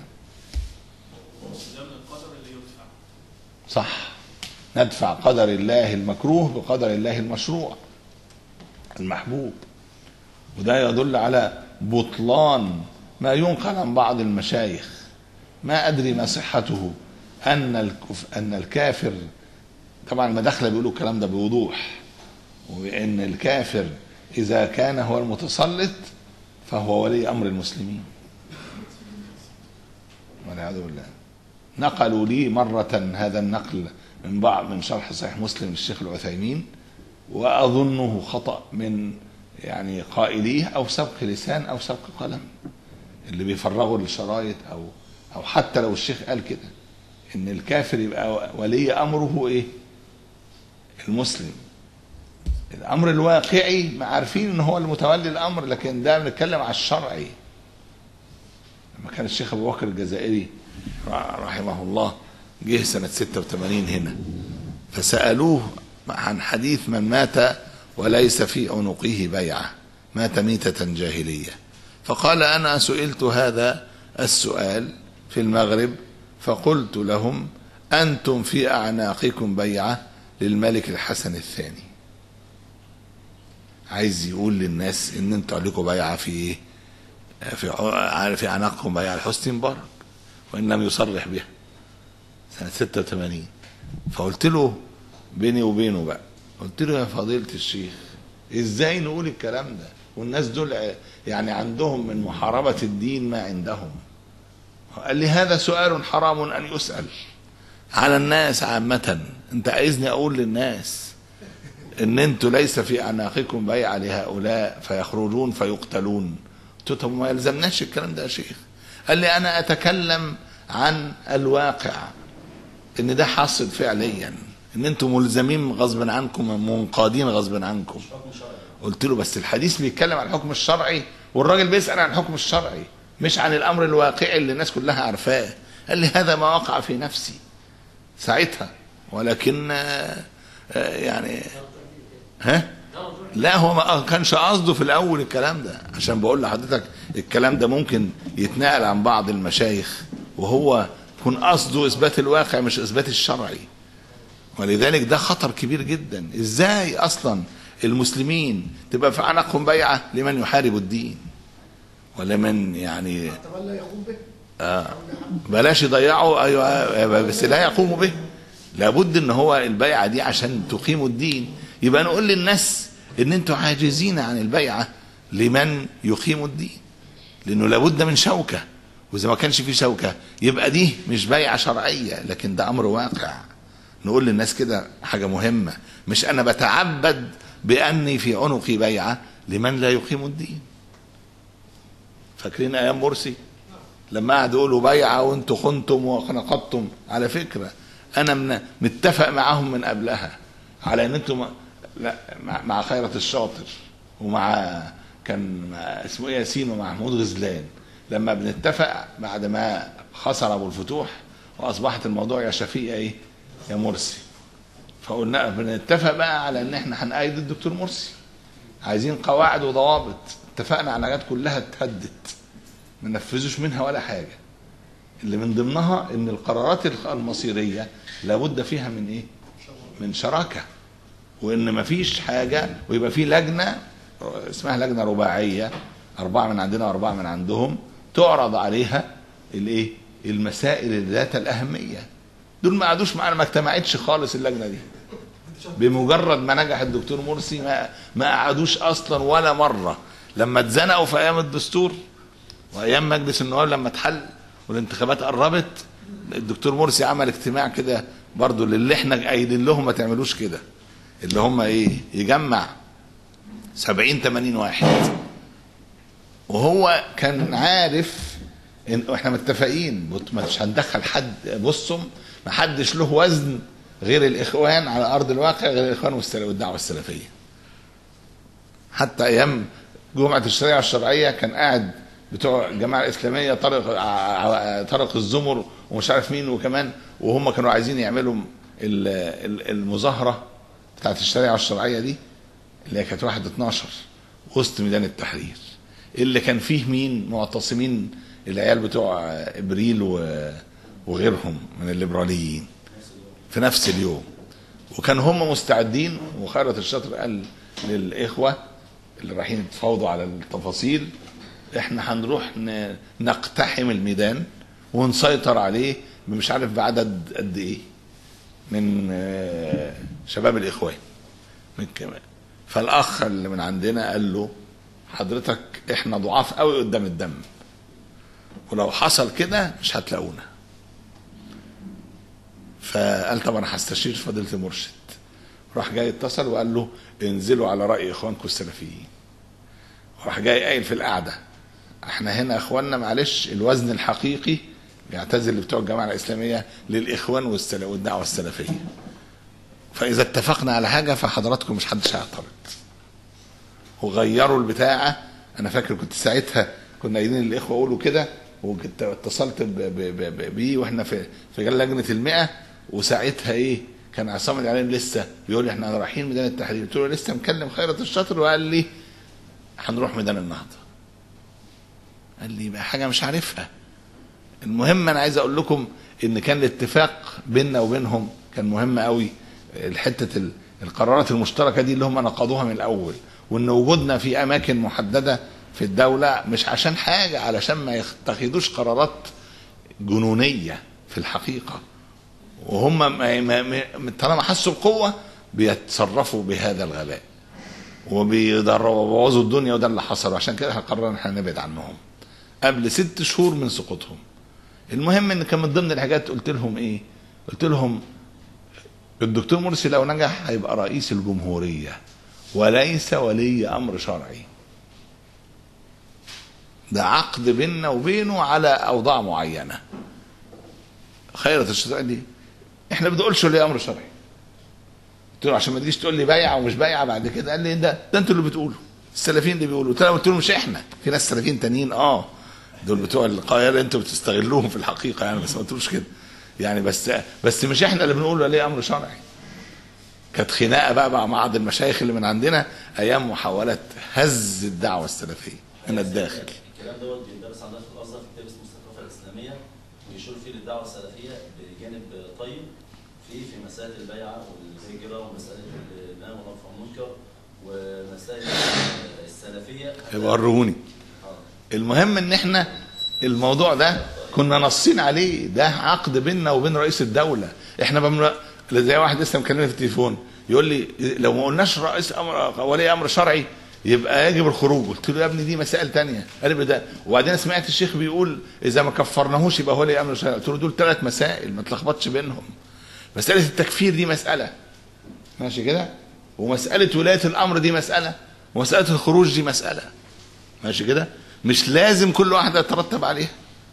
صح، ندفع قدر الله المكروه بقدر الله المشروع المحبوب. وده يدل على بطلان ما ينقل عن بعض المشايخ، ما أدري ما صحته، أن الكافر، طبعا المداخلة بيقولوا الكلام ده بوضوح، وأن الكافر إذا كان هو المتسلط فهو ولي أمر المسلمين والعياذ بالله. نقلوا لي مرة هذا النقل من شرح صحيح مسلم للشيخ العثيمين، وأظنه خطأ من يعني قائليه أو سبق لسان أو سبق قلم اللي بيفرغوا الشرايط، أو حتى لو الشيخ قال كده إن الكافر يبقى ولي أمره إيه؟ المسلم. الأمر الواقعي ما عارفين إن هو المتولي الأمر، لكن ده بنتكلم على الشرعي. لما كان الشيخ أبو بكر الجزائري رحمه الله جه سنة 86 هنا، فسألوه عن حديث من مات وليس في عنقه بيعة، مات ميتة جاهلية. فقال أنا سئلت هذا السؤال في المغرب فقلت لهم أنتم في أعناقكم بيعة للملك الحسن الثاني. عايز يقول للناس ان انتوا عليكم بيعة في ايه؟ في أعناقكم بيعة لحسني مبارك، وإن لم يصرح بها سنة 86. فقلت له بيني وبينه بقى، قلت له يا فضيلة الشيخ ازاي نقول الكلام ده والناس دول يعني عندهم من محاربة الدين ما عندهم؟ قال لي هذا سؤال حرام أن يسأل على الناس عامة. انت عايزني اقول للناس ان انتوا ليس في أعناقكم بيعة لهؤلاء فيخرجون فيقتلون؟ قلت له ما يلزمناش الكلام ده يا شيخ. قال لي انا اتكلم عن الواقع، ان ده حاصل فعليا، ان انتم ملزمين غصبا عنكم، منقادين غصبا عنكم. قلت له بس الحديث بيتكلم عن الحكم الشرعي، والراجل بيسأل عن الحكم الشرعي مش عن الامر الواقعي اللي الناس كلها عارفاه. قال لي هذا ما وقع في نفسي ساعتها، ولكن يعني لا هو ما كانش قصده في الاول الكلام ده. عشان بقول لحضرتك الكلام ده ممكن يتنقل عن بعض المشايخ وهو يكون قصده اثبات الواقع مش اثبات الشرعي، ولذلك ده خطر كبير جدا. ازاي اصلا المسلمين تبقى في عنقهم بيعة لمن يحارب الدين ولمن يعني بلاش يضيعوا، ايوه بس لا يقوموا به. لابد ان هو البيعة دي عشان تقيموا الدين يبقى نقول للناس ان انتوا عاجزين عن البيعة لمن يقيم الدين، لانه لابد من شوكة، واذا ما كانش في شوكة يبقى دي مش بيعة شرعية لكن ده امر واقع. نقول للناس كده حاجة مهمة، مش انا بتعبد باني في عنقي بيعة لمن لا يقيم الدين. فاكرين ايام مرسي لما قعدوا يقولوا بيعة وانتوا خنتم ونقضتم؟ على فكرة انا متفق معاهم من قبلها على ان انتم مع خيرة الشاطر ومع كان اسمه ياسين ومع محمود غزلان، لما بنتفق بعد ما خسر ابو الفتوح واصبحت الموضوع يا شفيق ايه يا مرسي، فقلنا بنتفق بقى على ان احنا هنأيد الدكتور مرسي، عايزين قواعد وضوابط. اتفقنا على حاجات كلها اتهدت ما نفذوش منها ولا حاجة، اللي من ضمنها ان القرارات المصيرية لابد فيها من ايه؟ من شراكة، وان مفيش حاجة ويبقى في لجنة اسمها لجنة رباعية، 4 من عندنا و4 من عندهم، تعرض عليها الايه؟ المسائل ذات الأهمية. دول ما قعدوش معانا، ما اجتمعتش خالص اللجنة دي. بمجرد ما نجح الدكتور مرسي ما قعدوش اصلا ولا مرة. لما اتزنقوا في ايام الدستور وايام مجلس النواب لما اتحل والانتخابات قربت، الدكتور مرسي عمل اجتماع كده برضو اللي احنا قايلين لهم ما تعملوش كده، اللي هم ايه؟ يجمع 70-80 واحد، وهو كان عارف ان احنا متفقين مش هندخل حد. بصوا، ما حدش له وزن غير الاخوان على ارض الواقع، غير الاخوان والدعوه السلفيه. حتى ايام جمعه الشريعه الشرعيه كان قاعد بتوع الجماعه الاسلاميه طارق الزمر ومش عارف مين وكمان، وهم كانوا عايزين يعملوا المظاهره بتاعت الشريعه الشرعيه دي اللي هي كانت 1/12 وسط ميدان التحرير، اللي كان فيه مين معتصمين؟ العيال بتوع ابريل وغيرهم من الليبراليين في نفس اليوم. وكان هم مستعدين، وخيرت الشاطر قال للاخوه اللي رايحين يتفاوضوا على التفاصيل احنا هنروح نقتحم الميدان ونسيطر عليه مش عارف بعدد قد ايه من شباب الاخوان من كمان. فالاخ اللي من عندنا قال له حضرتك احنا ضعاف قوي قدام الدم، ولو حصل كده مش هتلاقونا. فقال طب انا هستشير فضيله المرشد. راح جاي اتصل وقال له انزلوا على راي اخوانكم السلفيين. راح جاي قايل في القعده احنا هنا اخواننا معلش الوزن الحقيقي بيعتزل بتوع الجماعه الاسلاميه للاخوان والدعوه السلفيه، فاذا اتفقنا على حاجه فحضراتكم مش حدش هيعترض. وغيروا البتاعه. انا فاكر كنت ساعتها كنا قايلين للاخوه قولوا كده، وكنت اتصلت بيه واحنا في لجنه ال100، وساعتها ايه كان عصام العليم لسه بيقول لي احنا رايحين ميدان التحرير. قلت له لسه مكلم خيرت الشاطر وقال لي هنروح ميدان النهضه. قال لي بقى حاجه مش عارفها. المهم انا عايز اقول لكم ان كان الاتفاق بيننا وبينهم كان مهم قوي، الحته القرارات المشتركه دي اللي هم نقضوها من الاول، وان وجودنا في اماكن محدده في الدوله مش عشان حاجه، علشان ما يتخذوش قرارات جنونيه في الحقيقه، وهم طالما حسوا بقوه بيتصرفوا بهذا الغباء وبيبوظوا الدنيا. وده اللي حصل، عشان كده قررنا ان احنا نبعد عنهم قبل 6 شهور من سقوطهم. المهم ان كان من ضمن الحاجات قلت لهم ايه؟ قلت لهم الدكتور مرسي لو نجح هيبقى رئيس الجمهوريه وليس ولي امر شرعي. ده عقد بيننا وبينه على اوضاع معينه. خيرت الشرع دي احنا ما بنقولش ولي امر شرعي. قلت له عشان ما تجيش تقول لي بايعه ومش بايعه بعد كده. قال لي ده انتوا اللي بتقولوا، السلفيين اللي بيقولوا. قلت له مش احنا، في ناس سلفيين تانيين دول بتوع القاهره انتوا بتستغلوهم في الحقيقه يعني، بس ما قلتلوش كده يعني. بس مش احنا اللي بنقول ولي امر شرعي. كانت خناقه بقى مع بعض المشايخ اللي من عندنا ايام محاوله هز الدعوه السلفيه من الداخل. الكلام دوت بيندرس عندنا في الازهر في كتاب اسمه الثقافه الاسلاميه، ويشير فيه للدعوه السلفيه بجانب طيب في مسائل البيعه والهجره ومساله النهي والنهي عن المنكر ومسائل السلفيه. يبقى وروني. المهم ان احنا الموضوع ده كنا نصين عليه، ده عقد بيننا وبين رئيس الدوله. احنا زي واحد لسه مكلمني في التليفون يقول لي لو ما قلناش رئيس امر ولي امر شرعي يبقى يجب الخروج. قلت له يا ابني دي مسائل تانية. قال لي ده وبعدين سمعت الشيخ بيقول اذا ما كفرناهوش يبقى ولي امر شرعي. قلت له دول 3 مسائل ما تلخبطش بينهم. مساله التكفير دي مساله ماشي كده، ومساله ولايه الامر دي مساله، ومساله الخروج دي مساله ماشي كده. مش لازم كل واحده يترتب عليها.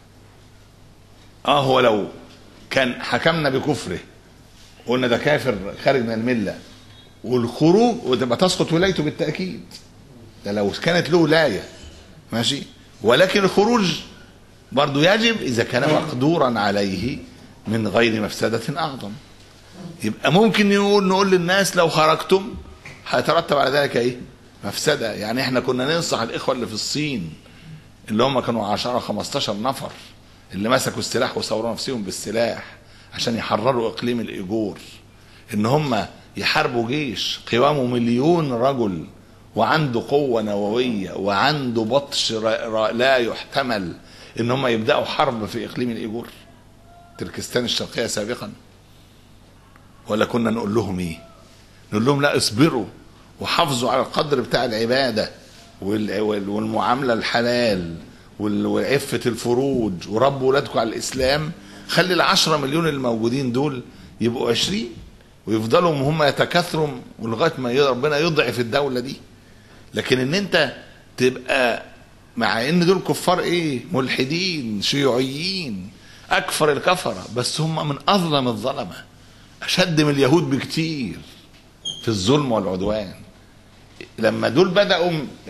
هو لو كان حكمنا بكفره قلنا ده كافر خارج من المله والخروج وتبقى تسقط ولايته بالتاكيد، ده لو كانت له ولايه ماشي. ولكن الخروج برضو يجب اذا كان مقدورا عليه من غير مفسده اعظم. يبقى ممكن نقول للناس لو خرجتم هيترتب على ذلك ايه؟ مفسده. يعني احنا كنا ننصح الاخوه اللي في الصين اللي هم كانوا 10-15 نفر اللي مسكوا السلاح وصوروا نفسهم بالسلاح عشان يحرروا اقليم الايجور، ان هم يحاربوا جيش قوامه 1,000,000 رجل وعنده قوة نووية وعنده بطش لا يحتمل ان هم يبدأوا حرب في اقليم الايجور تركستان الشرقية سابقا؟ ولا كنا نقول لهم ايه؟ نقول لهم لا اصبروا وحافظوا على القدر بتاع العبادة والمعاملة الحلال وعفة الفروج وربوا ولادكم على الاسلام. خلي ال10 مليون الموجودين دول يبقوا 20 ويفضلوا هم يتكاثروا ولغايه ما ربنا يضعف الدوله دي. لكن ان انت تبقى مع ان دول كفار ايه؟ ملحدين شيوعيين اكفر الكفره، بس هم من اظلم الظلمه، اشد من اليهود بكتير في الظلم والعدوان. لما دول بدأوا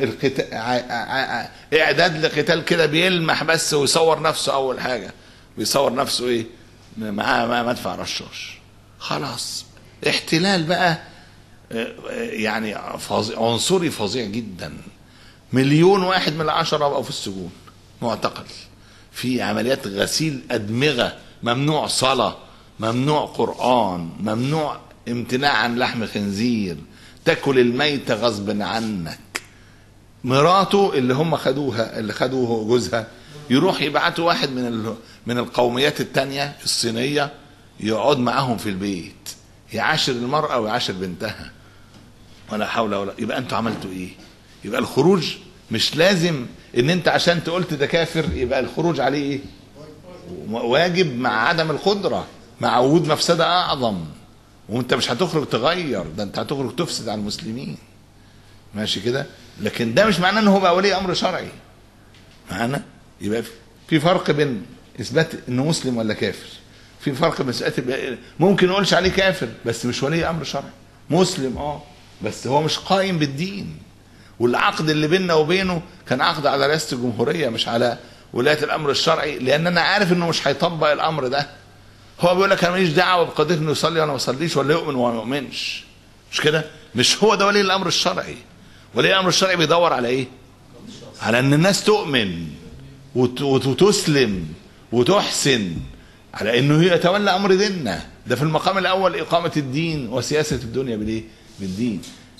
اعداد لقتال كده بيلمح بس ويصور نفسه، اول حاجه بيصور نفسه ايه؟ معاه مدفع رشاش. خلاص احتلال بقى يعني عنصري فظيع جدا. 1,000,000 من 10 بقوا في السجون معتقل في عمليات غسيل أدمغة، ممنوع صلاة، ممنوع قرآن، ممنوع امتناع عن لحم خنزير، تاكل الميت غصب عنك. مراته اللي هم خدوها، اللي خدوه جوزها، يروح يبعتوا واحد من القوميات التانية الصينية يقعد معاهم في البيت يعاشر المرأة ويعاشر بنتها، ولا حول ولا. يبقى انتوا عملتوا ايه؟ يبقى الخروج مش لازم ان انت عشان قلت ده كافر يبقى الخروج عليه ايه؟ واجب مع عدم القدرة، مع وجود مفسدة اعظم. وانت مش هتخرج تغير، ده انت هتخرج تفسد على المسلمين. ماشي كده؟ لكن ده مش معناه ان هو بقى ولي امر شرعي. معانا؟ يبقى في فرق بين اثبات انه مسلم ولا كافر. في فرق بين ممكن نقولش عليه كافر بس مش ولي امر شرعي. مسلم بس هو مش قائم بالدين. والعقد اللي بيننا وبينه كان عقد على رئاسة الجمهورية مش على ولاية الامر الشرعي، لان انا عارف انه مش هيطبق الامر ده. هو بيقول لك انا ماليش دعوه بقضيه انه يصلي وانا ما اصليش، ولا يؤمن ولا ما يؤمنش. مش كده؟ مش هو ده ولي الامر الشرعي. ولي الامر الشرعي بيدور على ايه؟ على ان الناس تؤمن وتسلم وتحسن، على انه يتولى امر ديننا. ده في المقام الاول اقامه الدين وسياسه الدنيا بالايه؟ بالدين.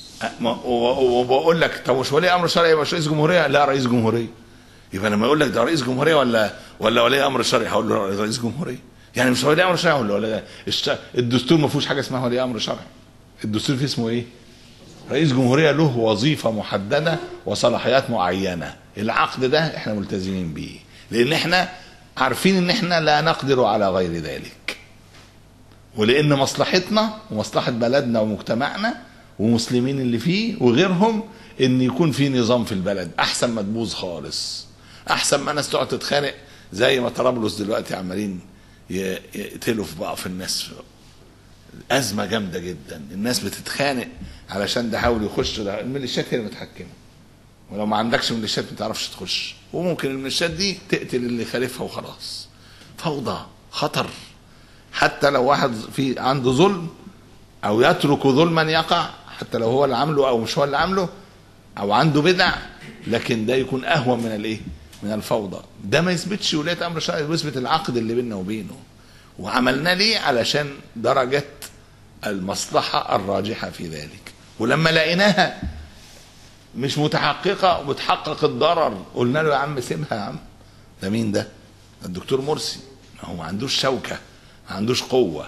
وبقول لك طب مش ولي امر شرعي يبقى رئيس جمهوريه؟ لا، رئيس جمهوريه. يبقى لما يقول لك ده رئيس جمهوريه ولا ولي امر شرعي، هقول له رئيس جمهوريه. يعني مش ولي امر شرعي ولا الدستور ما فيهوش حاجه اسمها ولي امر شرعي. الدستور فيه اسمه ايه؟ رئيس جمهوريه له وظيفه محدده وصلاحيات معينه. العقد ده احنا ملتزمين بيه لان احنا عارفين ان احنا لا نقدر على غير ذلك، ولان مصلحتنا ومصلحه بلدنا ومجتمعنا ومسلمين اللي فيه وغيرهم ان يكون في نظام في البلد، احسن ما تبوظ خالص، احسن ما ناس تقعد تتخانق زي ما طرابلس دلوقتي عمالين يقتلوا في بعض في الناس. ازمه جامده جدا، الناس بتتخانق علشان ده حاول يخش. ده الميليشيات هي اللي متحكمه، ولو ما عندكش ميليشيات ما تعرفش تخش، وممكن الميليشيات دي تقتل اللي خالفها وخلاص. فوضى، خطر. حتى لو واحد في عنده ظلم او يترك ظلما يقع، حتى لو هو اللي عامله او مش هو اللي عامله، او عنده بدع، لكن ده يكون اهون من الايه؟ من الفوضى. ده ما يثبتش ولايه امر شرعي، يثبت العقد اللي بيننا وبينه. وعملنا ليه؟ علشان درجه المصلحه الراجحه في ذلك. ولما لقيناها مش متحققه وبتحقق الضرر، قلنا له يا عم سيبها يا عم. ده مين ده؟ الدكتور مرسي. ما هو ما عندوش شوكه، ما عندوش قوه،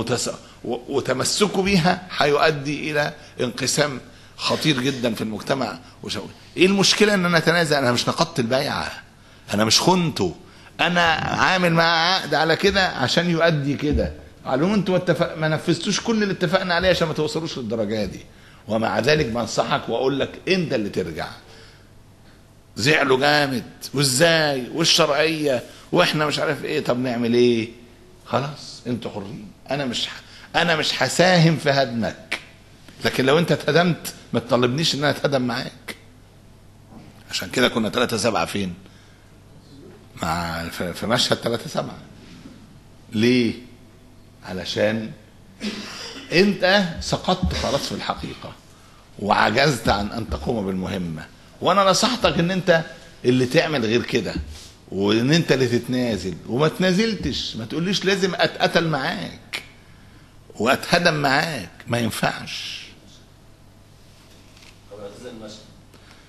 وتمسكه بيها هيؤدي الى انقسام خطير جدا في المجتمع. ايه المشكله ان انا اتنازع؟ انا مش نقضت البيعه، انا مش خنته، انا عامل معاه عقد على كده عشان يؤدي كده. قالوا انتوا ما نفذتوش كل اللي اتفقنا عليه عشان ما توصلوش للدرجه دي، ومع ذلك بنصحك واقول لك انت اللي ترجع. زعلوا جامد، وازاي، والشرعيه، واحنا مش عارف ايه. طب نعمل ايه؟ خلاص انتوا حرين، انا مش هساهم في هدمك، لكن لو انت اتهدمت ما تطلبنيش ان انا اتهدم معاك. عشان كده كنا 3/7 فين؟ في مشهد 3/7. ليه؟ علشان انت سقطت خلاص في الحقيقه وعجزت عن ان تقوم بالمهمه، وانا نصحتك ان انت اللي تعمل غير كده، وان انت اللي تتنازل، وما تنازلتش. ما تقوليش لازم اتقتل معاك واتهدم معاك، ما ينفعش. طب يا استاذ المشهد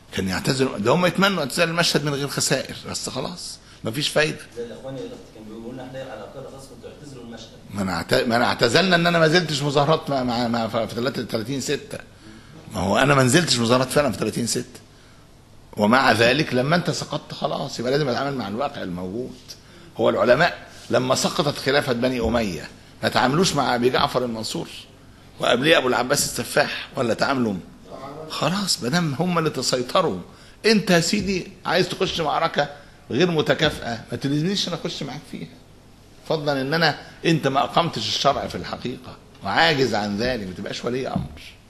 كان يعتزلوا، ده هم يتمنوا اعتزال المشهد من غير خسائر، بس خلاص مفيش فايده. زي الاخوان اللي كانوا بيقولوا لنا احنا على الاقل خلاص كنتوا اعتزلوا المشهد. ما انا اعتزلنا ان انا ما زلتش مظاهرات مع في 33/6. ما هو انا ما نزلتش مظاهرات فعلا في 30/6، ومع ذلك لما انت سقطت خلاص يبقى لازم اتعامل مع الواقع الموجود. هو العلماء لما سقطت خلافه بني اميه ما تعاملوش مع ابي جعفر المنصور وقبليه ابو العباس السفاح، ولا تعاملوا؟ خلاص ما دام هم اللي تسيطروا. انت يا سيدي عايز تخش معركه غير متكافئه ما تلزمنيش انا اخش معاك فيها، فضلا ان انت ما اقمتش الشرع في الحقيقه وعاجز عن ذلك ما تبقاش ولي امر.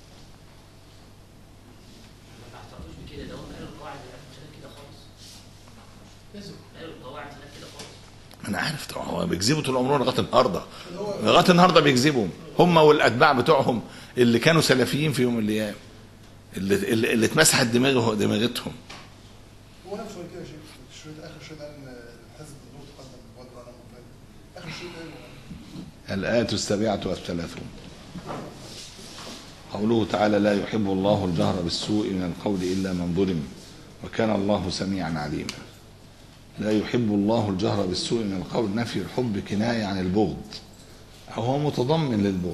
انا عارف طبعا هو بيكذبوا طول عمرهم لغايه النهارده بيكذبهم هم والاتباع بتوعهم اللي كانوا سلفيين في يوم من الايام، اللي اتمسحت دماغتهم. هو نفسه كده يا شيخ، الشريط اخر شريط قال ان حزب النور تقدم بوضع على مفاد. اخر شريط قال الآية 37. قوله تعالى: لا يحب الله الجهر بالسوء من القول إلا من ظلم وكان الله سميعا عليما. لا يحب الله الجهر بالسوء من القول، نفي الحب كناية عن البغض أو هو متضمن للبغض.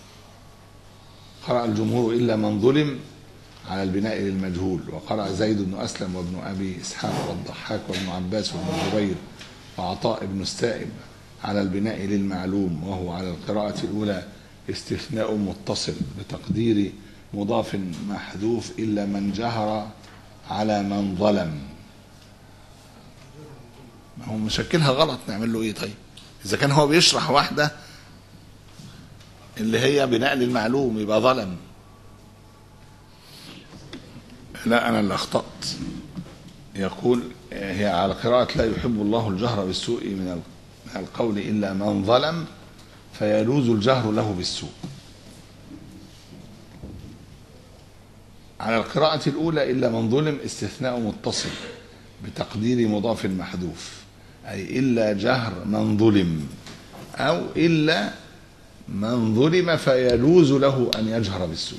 قرأ الجمهور إلا من ظلم على البناء للمجهول، وقرأ زيد بن أسلم وابن أبي إسحاق والضحاك وابن عباس وابن جبير وعطاء بن السائب على البناء للمعلوم، وهو على القراءة الأولى استثناء متصل بتقدير مضاف محذوف إلا من جهر على من ظلم. ما هو مشكلها غلط، نعمل له ايه طيب؟ اذا كان هو بيشرح واحده اللي هي بناء للمعلوم يبقى ظلم. لا انا اللي اخطأت. يقول هي على قراءة لا يحب الله الجهر بالسوء من القول إلا من ظلم فيجوز الجهر له بالسوء. على القراءة الأولى إلا من ظلم استثناء متصل بتقدير مضاف محذوف، أي إلا جهر من ظلم أو إلا من ظلم فيجوز له أن يجهر بالسوء.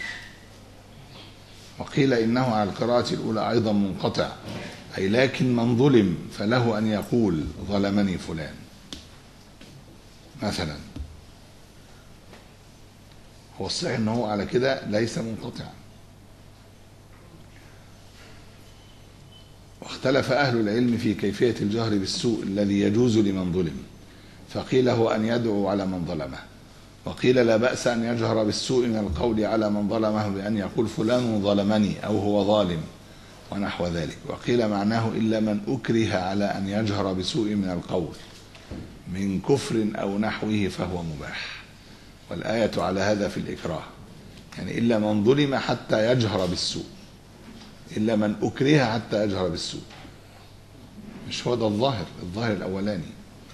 وقيل إنه على القراءة الأولى أيضا منقطع، أي لكن من ظلم فله أن يقول ظلمني فلان مثلا. هو الصحيح أنه على كده ليس منقطع. واختلف أهل العلم في كيفية الجهر بالسوء الذي يجوز لمن ظلم، فقيل هو أن يدعو على من ظلمه، وقيل لا بأس أن يجهر بالسوء من القول على من ظلمه بأن يقول فلان ظلمني أو هو ظالم ونحو ذلك. وقيل معناه إلا من أكره على أن يجهر بسوء من القول من كفر أو نحوه فهو مباح، والآية على هذا في الإكراه، يعني إلا من ظلم حتى يجهر بالسوء، إلا من أكره حتى يجهر بالسوء. مش هو ده الظاهر الأولاني.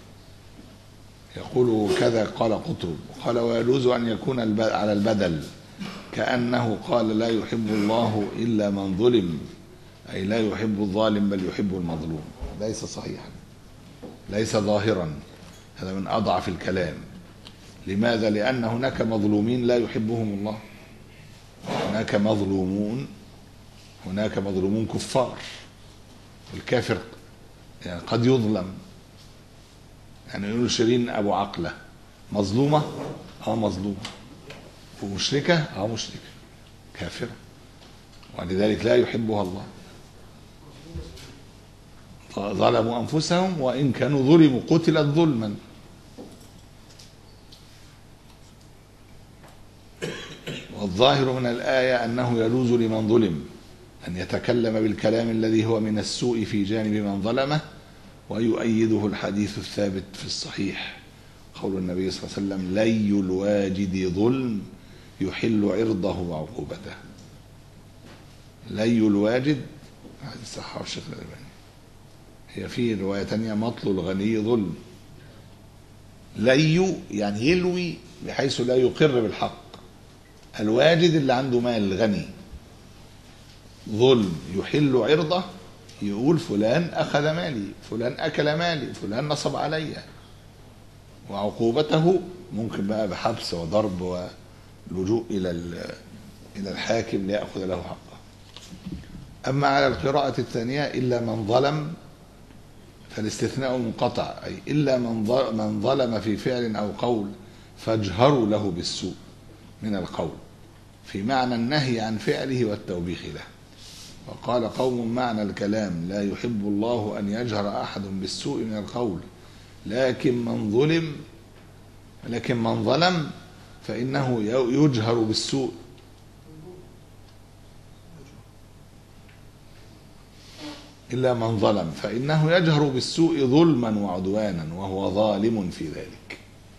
يقول كذا قال قطرب، قال ويجوز أن يكون على البدل كأنه قال لا يحب الله إلا من ظلم، أي لا يحب الظالم بل يحب المظلوم. ليس صحيحا، ليس ظاهرا، هذا من أضعف الكلام. لماذا؟ لأن هناك مظلومين لا يحبهم الله، هناك مظلومون كفار، الكافر يعني قد يظلم. يعني يقول شيرين أبو عقلة مظلومة، مظلومة، ومشركة، مشركة كافرة، ولذلك لا يحبها الله. ظلموا أنفسهم وإن كانوا ظلموا قتلت ظلما. والظاهر من الآية أنه يجوز لمن ظلم أن يتكلم بالكلام الذي هو من السوء في جانب من ظلمه، ويؤيده الحديث الثابت في الصحيح قول النبي صلى الله عليه وسلم لي الواجد ظلم يحل عرضه وعقوبته. لي الواجد هذه الصحة الشيخ الألباني، هي في رواية تانية مطل الغني ظلم. لي يعني يلوي بحيث لا يقر بالحق. الواجد اللي عنده مال غني. ظلم يحل عرضه، يقول فلان أخذ مالي، فلان أكل مالي، فلان نصب علي. وعقوبته ممكن بقى بحبس وضرب ولجوء إلى الحاكم ليأخذ له حقه. أما على القراءة الثانية إلا من ظلم فالاستثناء منقطع، أي إلا من ظلم في فعل أو قول فاجهروا له بالسوء من القول، في معنى النهي عن فعله والتوبيخ له. وقال قوم معنى الكلام لا يحب الله أن يجهر أحد بالسوء من القول لكن من ظلم فإنه يجهر بالسوء. إلا من ظلم فإنه يجهر بالسوء ظلما وعدوانا وهو ظالم في ذلك.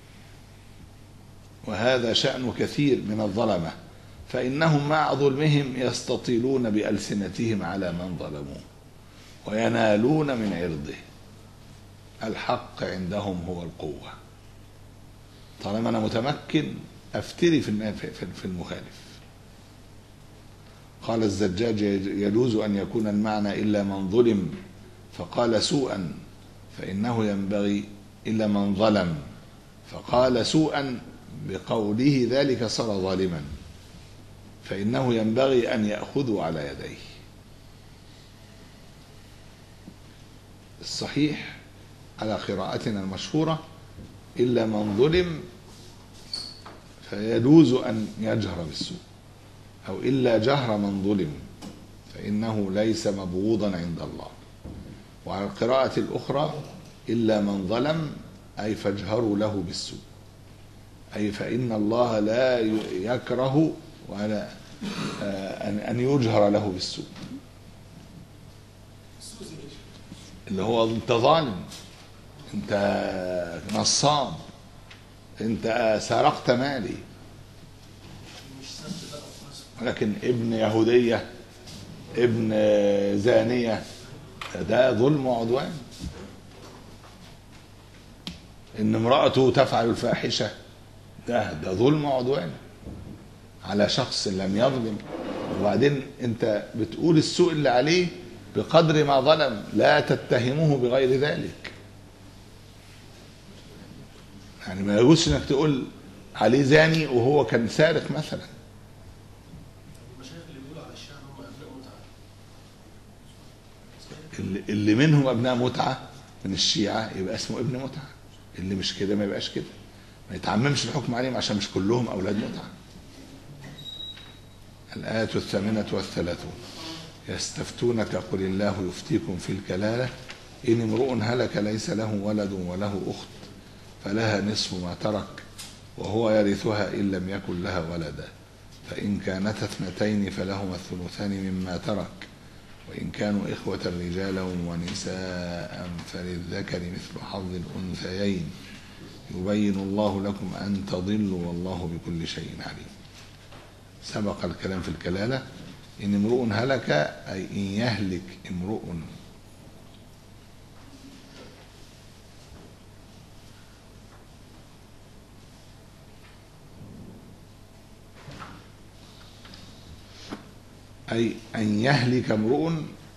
وهذا شأن كثير من الظلمة، فإنهم مع ظلمهم يستطيلون بألسنتهم على من ظلموه وينالون من عرضه. الحق عندهم هو القوة، طالما أنا متمكن أفتري في المخالف. قال الزجاج يجوز أن يكون المعنى إلا من ظلم فقال سوءا فإنه ينبغي إلا من ظلم فقال سوءا بقوله ذلك صار ظالما فإنه ينبغي أن يأخذوا على يديه. الصحيح على قراءتنا المشهورة إلا من ظلم فيجوز أن يجهر بالسوء، أو إلا جهر من ظلم فإنه ليس مبغوضا عند الله. وعلى القراءة الأخرى إلا من ظلم أي فاجهروا له بالسوء، أي فإن الله لا يكره ولا أن يجهر له بالسوء، اللي هو أنت ظالم، أنت نصاب، أنت سرقت مالي. لكن ابن يهودية، ابن زانية، ده ظلم وعدوان. إن امرأته تفعل الفاحشة، ده ظلم وعدوان على شخص لم يظلم. وبعدين انت بتقول السوء اللي عليه بقدر ما ظلم، لا تتهمه بغير ذلك. يعني ما يجوزش انك تقول عليه زاني وهو كان سارق مثلا. المشايخ اللي بيقولوا على الشعب هم ابناء متعه، اللي منهم ابناء متعه من الشيعه يبقى اسمه ابن متعه، اللي مش كده ما يبقاش كده، ما يتعممش الحكم عليهم عشان مش كلهم اولاد متعه. الآية 38 يستفتونك قل الله يفتيكم في الكلالة إن امرؤ هلك ليس له ولد وله أخت فلها نصف ما ترك وهو يرثها إن لم يكن لها ولدا فإن كانتا اثنتين فلهما الثلثان مما ترك وإن كانوا إخوة رجالا ونساء فللذكر مثل حظ الأنثيين يبين الله لكم أن تضلوا والله بكل شيء عليم. سبق الكلام في الكلالة. إن امرؤ هلك أي إن يهلك امرؤ أي أن يهلك امرؤ،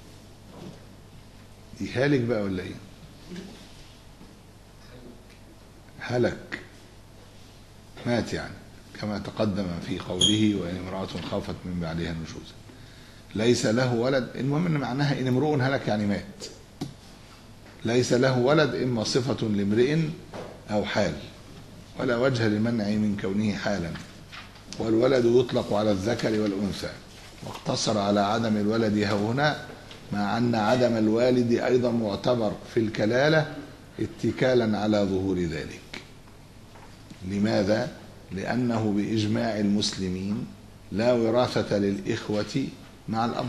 دي هالك بقى ولا إيه؟ هلك مات يعني، كما تقدم في قوله وإن امرأة خافت من بعدها نشوزا ليس له ولد. المهم ان معناها ان امرؤ هلك يعني مات، ليس له ولد إما صفة لامرئ أو حال، ولا وجه لمنع من كونه حالا. والولد يطلق على الذكر والأنثى، واقتصر على عدم الولد هنا، مع أن عدم الوالد أيضا معتبر في الكلالة اتكالا على ظهور ذلك. لماذا؟ لأنه بإجماع المسلمين لا وراثة للإخوة مع الأب،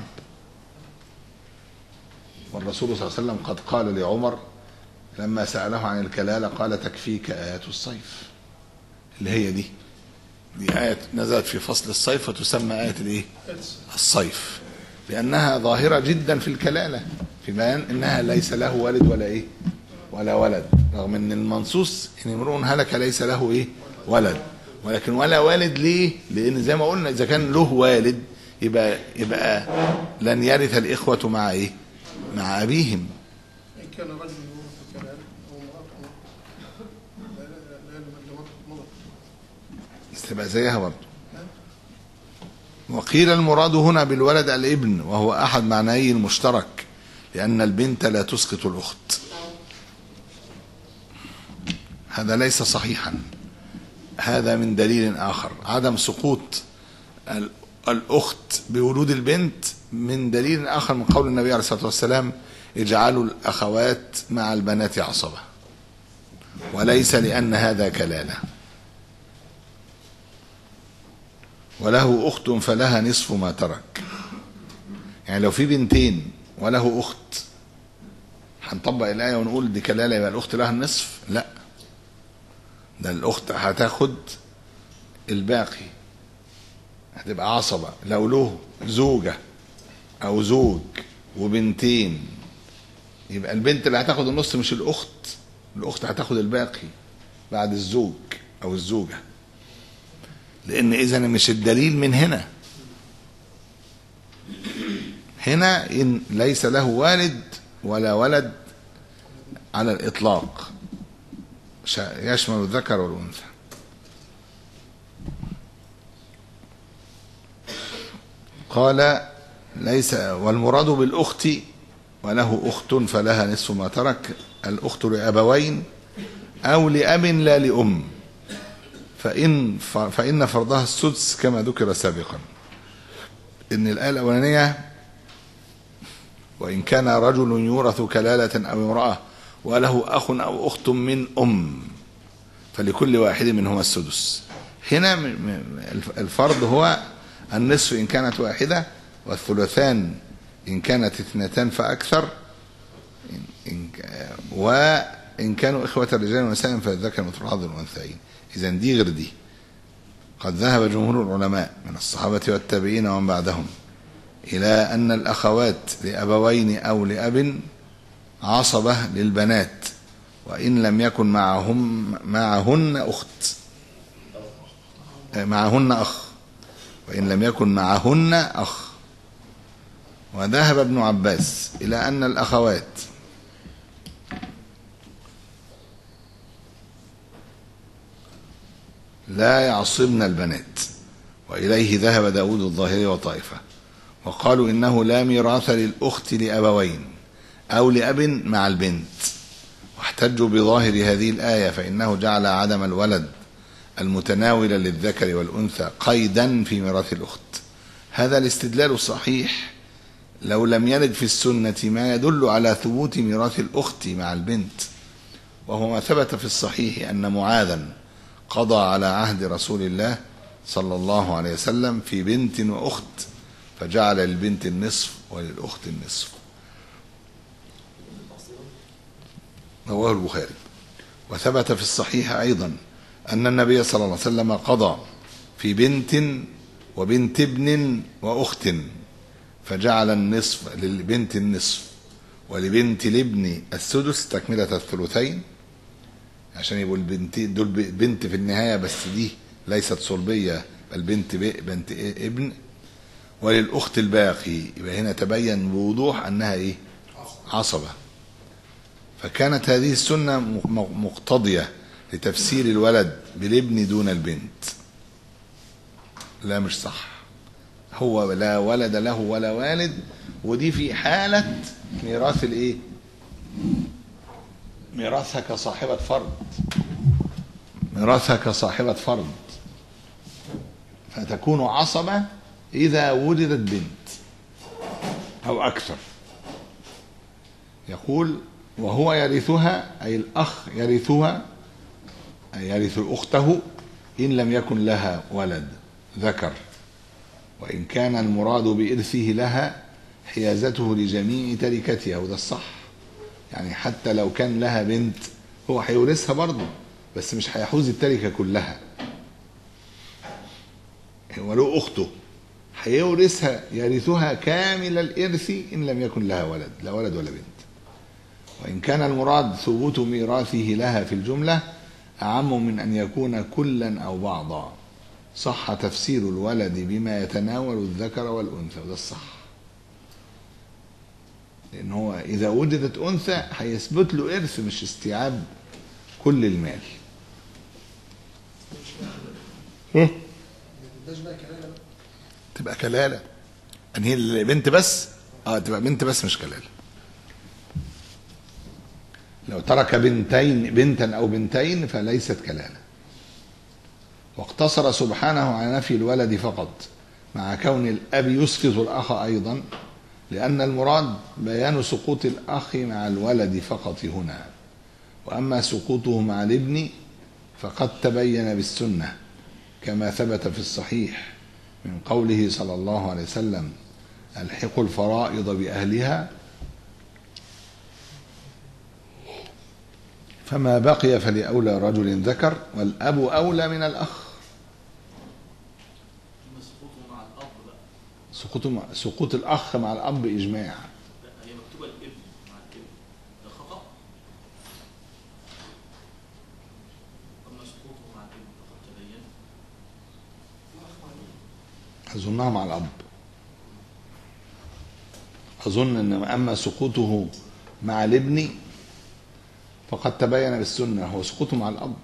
والرسول صلى الله عليه وسلم قد قال لعمر لما سأله عن الكلالة قال تكفيك آيات الصيف، اللي هي دي آية نزلت في فصل الصيف وتسمى آية الإيه؟ الصيف، لأنها ظاهرة جدا في الكلالة في بيان إنها ليس له والد ولا إيه ولا ولد، رغم إن المنصوص إن امرؤ هلك ليس له إيه ولد، ولكن ولا والد. ليه؟ لأن زي ما قلنا إذا كان له والد يبقى لن يرث الإخوة مع إيه؟ مع أبيهم. إن كان رجل يورث كلالة أو امرأة لا تبقى زيها برضه. وقيل المراد هنا بالولد الابن، وهو أحد معناي المشترك، لأن البنت لا تسقط الأخت. هذا ليس صحيحا، هذا من دليل آخر. عدم سقوط الأخت بولود البنت من دليل آخر من قول النبي عليه الصلاة والسلام: اجعلوا الأخوات مع البنات عصبة، وليس لأن هذا كلالة. وله أخت فلها نصف ما ترك. يعني لو في بنتين وله أخت، هنطبق الآية ونقول دي كلالة يبقى الأخت لها النصف؟ لا، ده الأخت هتاخد الباقي، هتبقى عصبة. لو له زوجة أو زوج وبنتين، يبقى البنت اللي هتاخد النص مش الأخت، الأخت هتاخد الباقي بعد الزوج أو الزوجة، لأن إذن مش الدليل من هنا. هنا إن ليس له والد ولا ولد على الإطلاق، يشمل الذكر والأنثى. قال: ليس والمراد بالأخت وله أخت فلها نصف ما ترك، الأخت لأبوين أو لأب لا لأم، فإن فرضها السدس كما ذكر سابقا. إن الآية الأولانية: وإن كان رجل يورث كلالة أو امرأة وله أخ أو أخت من أم فلكل واحد منهما السدس. هنا الفرض هو النصف إن كانت واحدة، والثلثان إن كانت اثنتان فأكثر، وإن كانوا إخوة الرجال ونساء فالذكر مثل حظ الأنثيين. إذن دي غير دي. قد ذهب جمهور العلماء من الصحابة والتابعين ومن بعدهم إلى أن الأخوات لأبوين أو لأب عصبة للبنات، وإن لم يكن معهن أخ، وإن لم يكن معهن أخ. وذهب ابن عباس إلى أن الأخوات لا يعصبن البنات، وإليه ذهب داود الظاهري وطائفة، وقالوا إنه لا ميراث للأخت لأبوين أو لأب مع البنت، واحتجوا بظاهر هذه الآية فإنه جعل عدم الولد المتناول للذكر والأنثى قيدا في ميراث الأخت. هذا الاستدلال الصحيح لو لم يرد في السنة ما يدل على ثبوت ميراث الأخت مع البنت، وهو ما ثبت في الصحيح أن معاذا قضى على عهد رسول الله صلى الله عليه وسلم في بنت وأخت، فجعل للبنت النصف وللأخت النصف. رواه البخاري. وثبت في الصحيح أيضا أن النبي صلى الله عليه وسلم قضى في بنت وبنت ابن وأخت، فجعل النصف للبنت النصف ولبنت الابن السدس تكملة الثلثين، عشان يبقوا البنتين دول بنت في النهاية، بس دي ليست صلبية بل بنت ابن، وللأخت الباقي. يبقى هنا تبين بوضوح أنها إيه؟ عصبة. فكانت هذه السنة مقتضية لتفسير الولد بالابن دون البنت. لا، مش صح. هو لا ولد له ولا والد، ودي في حالة ميراث الايه؟ ميراثها كصاحبة فرض، ميراثها كصاحبة فرض، فتكون عصبة إذا وجدت بنت أو أكثر. يقول: وهو يرثها، أي الأخ يرثها، أي يرث أخته إن لم يكن لها ولد ذكر، وإن كان المراد بإرثه لها حيازته لجميع تركتها، وده الصح. يعني حتى لو كان لها بنت هو هيورثها برضه، بس مش هيحوز التركة كلها. ولو أخته هيورثها، يرثها كامل الإرث إن لم يكن لها ولد، لا ولد ولا بنت. وإن كان المراد ثبوت ميراثه لها في الجملة أعم من أن يكون كلا أو بعضا، صح تفسير الولد بما يتناول الذكر والأنثى، وده الصح. لأن هو إذا وجدت أنثى هيثبت له إرث، مش استيعاب كل المال. تبقى كلالة. ان هي البنت بس تبقى بنت بس مش كلالة. لو ترك بنتا او بنتين فليست كلالة. واقتصر سبحانه على نفي الولد فقط مع كون الاب يسقط الاخ ايضا، لان المراد بيان سقوط الاخ مع الولد فقط هنا. واما سقوطه مع الابن فقد تبين بالسنة كما ثبت في الصحيح من قوله صلى الله عليه وسلم: الحقوا الفرائض بأهلها، فما بقي فلأولى رجل ذكر، والأب أولى من الأخ. سقوطه مع الأب بقى. سقوط الأخ مع الأب إجماع. لا هي مكتوبة الابن مع الابن، ده خطأ. أما سقوطه مع الابن فقد تبين. أظنها مع الأب. أظن أن أما سقوطه مع الابن فقد تبين بالسنة، هو سقوطه مع الأب،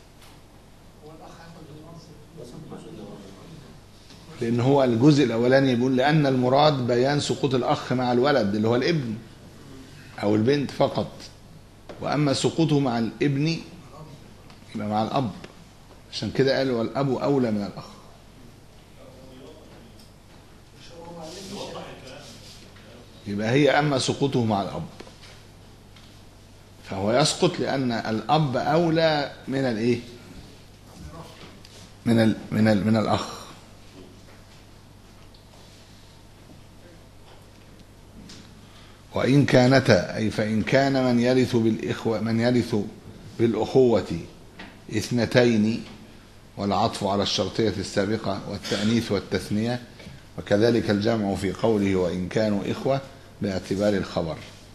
لأن هو الجزء الأولاني يقول لأن المراد بيان سقوط الأخ مع الولد اللي هو الابن أو البنت فقط، وأما سقوطه مع الابن يبقى مع الأب، عشان كده قال والأب أولى من الأخ. يبقى هي أما سقوطه مع الأب فهو يسقط لأن الأب أولى من الإيه؟ من الأخ. وإن كانتا، أي فإن كان من يرث بالأخوة اثنتين، والعطف على الشرطية السابقة والتأنيث والتثنية، وكذلك الجمع في قوله وإن كانوا إخوة باعتبار الخبر،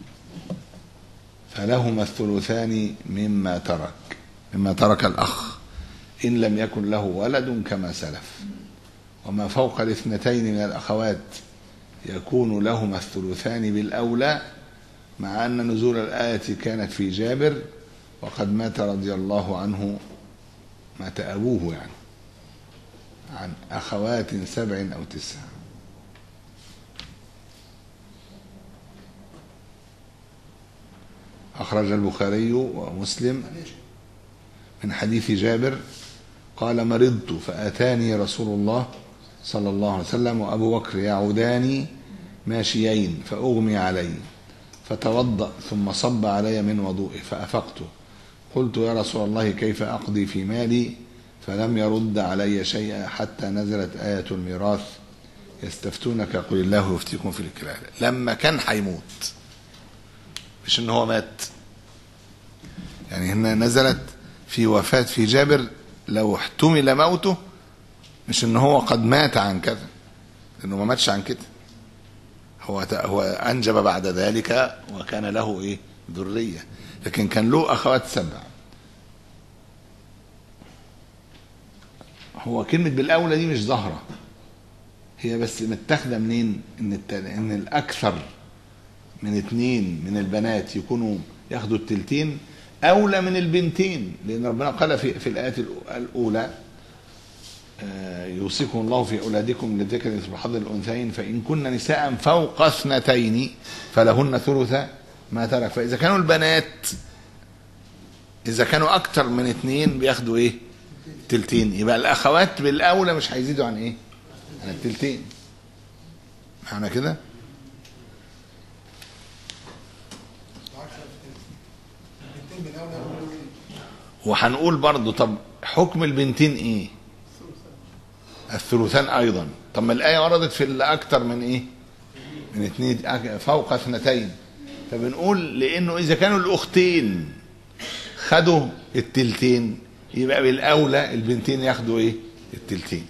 فلهما الثلثان مما ترك الأخ إن لم يكن له ولد كما سلف. وما فوق الاثنتين من الأخوات يكون لهما الثلثان بالأولى، مع أن نزول الآية كانت في جابر وقد مات رضي الله عنه، مات أبوه يعني، عن أخوات 7 أو 9. أخرج البخاري ومسلم من حديث جابر قال: مرضت فأتاني رسول الله صلى الله عليه وسلم وأبو بكر يعوداني ماشيين فأغمي علي، فتوضأ ثم صب علي من وضوئه فأفقت، قلت يا رسول الله كيف أقضي في مالي؟ فلم يرد علي شيئا حتى نزلت آية الميراث يستفتونك قل الله يفتيكم في الكلالة. لما كان هيموت، مش ان هو مات، يعني هنا نزلت في وفاة في جابر لو احتمل موته، مش ان هو قد مات عن كذا، لانه ما ماتش عن كده، هو انجب بعد ذلك وكان له ايه؟ ذرية، لكن كان له اخوات 7. هو كلمة بالأولى دي مش ظاهرة، هي بس متاخدة منين؟ ان الاكثر من 2 من البنات يكونوا ياخدوا التلتين أولى من البنتين، لأن ربنا قال في الآية الأولى يوصيكم الله في أولادكم للذكر مثل حظ الأنثيين فإن كن نساء فوق 2 فلهن ثلث ما ترك. فإذا كانوا البنات إذا كانوا أكتر من 2 بياخدوا إيه؟ تلتين، يبقى الأخوات بالأولى مش هيزيدوا عن إيه؟ عن التلتين. معنى كده؟ وهنقول برضو طب حكم البنتين ايه؟ الثلثان ايضا. طب ما الايه وردت في اللي اكتر من ايه؟ من 2 فوق 2. فبنقول لانه اذا كانوا الاختين خدوا التلتين يبقى بالاولى البنتين ياخدوا ايه؟ التلتين.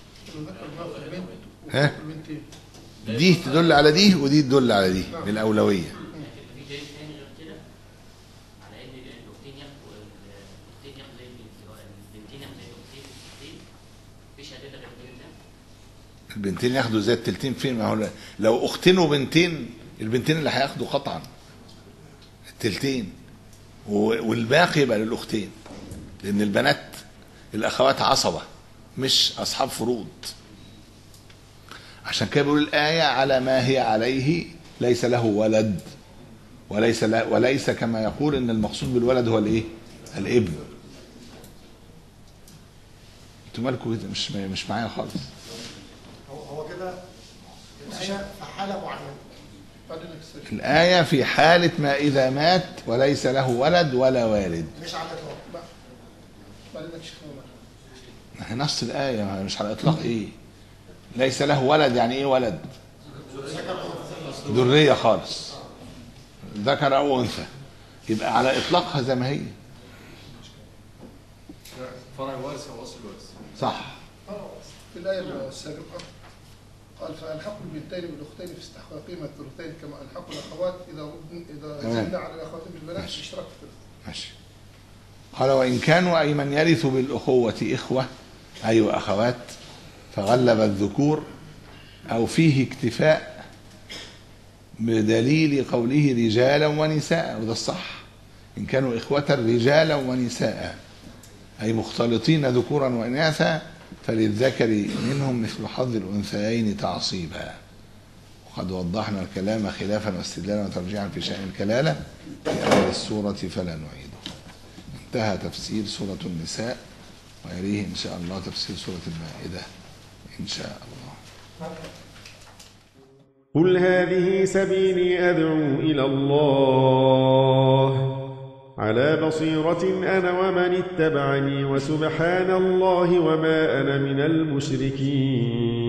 ها؟ دي تدل على دي ودي تدل على دي بالاولويه. البنتين ياخدوا زي التلتين فين؟ ما هو لو اختين وبنتين البنتين اللي هياخدوا قطعا التلتين، والباقي يبقى للاختين، لان البنات الاخوات عصبه مش اصحاب فروض. عشان كده بيقول الآية على ما هي عليه ليس له ولد، وليس كما يقول ان المقصود بالولد هو الايه؟ الابن. انتوا مالكم كده مش معايا خالص. هو كده الآية في حالة معينة. الآية في حالة ما إذا مات وليس له ولد ولا والد. مش على الإطلاق. نص الآية مش على الإطلاق. إيه ليس له ولد؟ يعني إيه ولد؟ ذرية خالص، ذكر أو أنثى، يبقى على إطلاقها زي ما هي. فرع وارث او اصل وارث. صح. في الآية السابقة قال فألحقوا البنتين بالأختين في استحقاقهما الثلثين كما ألحقوا الأخوات إذا زدنا على الأخوات بالبنات اشتراك في الثلث. ماشي. قال وإن كانوا أي من يرث بالأخوة إخوة أي أخوات فغلب الذكور أو فيه اكتفاء بدليل قوله رجالا ونساء، وده الصح. إن كانوا إخوة رجالا ونساء أي مختلطين ذكورا وإناثا فللذكر منهم مثل حظ الأنثيين تعصيبا. وقد وضحنا الكلام خلافا واستدلالا وترجيعا في شأن الكلالة في أول السورة فلا نعيده. انتهى تفسير سورة النساء، ويليه إن شاء الله تفسير سورة المائدة إن شاء الله. قل هذه سبيلي أدعو إلى الله على بصيرة أنا ومن اتبعني وسبحان الله وما أنا من المشركين.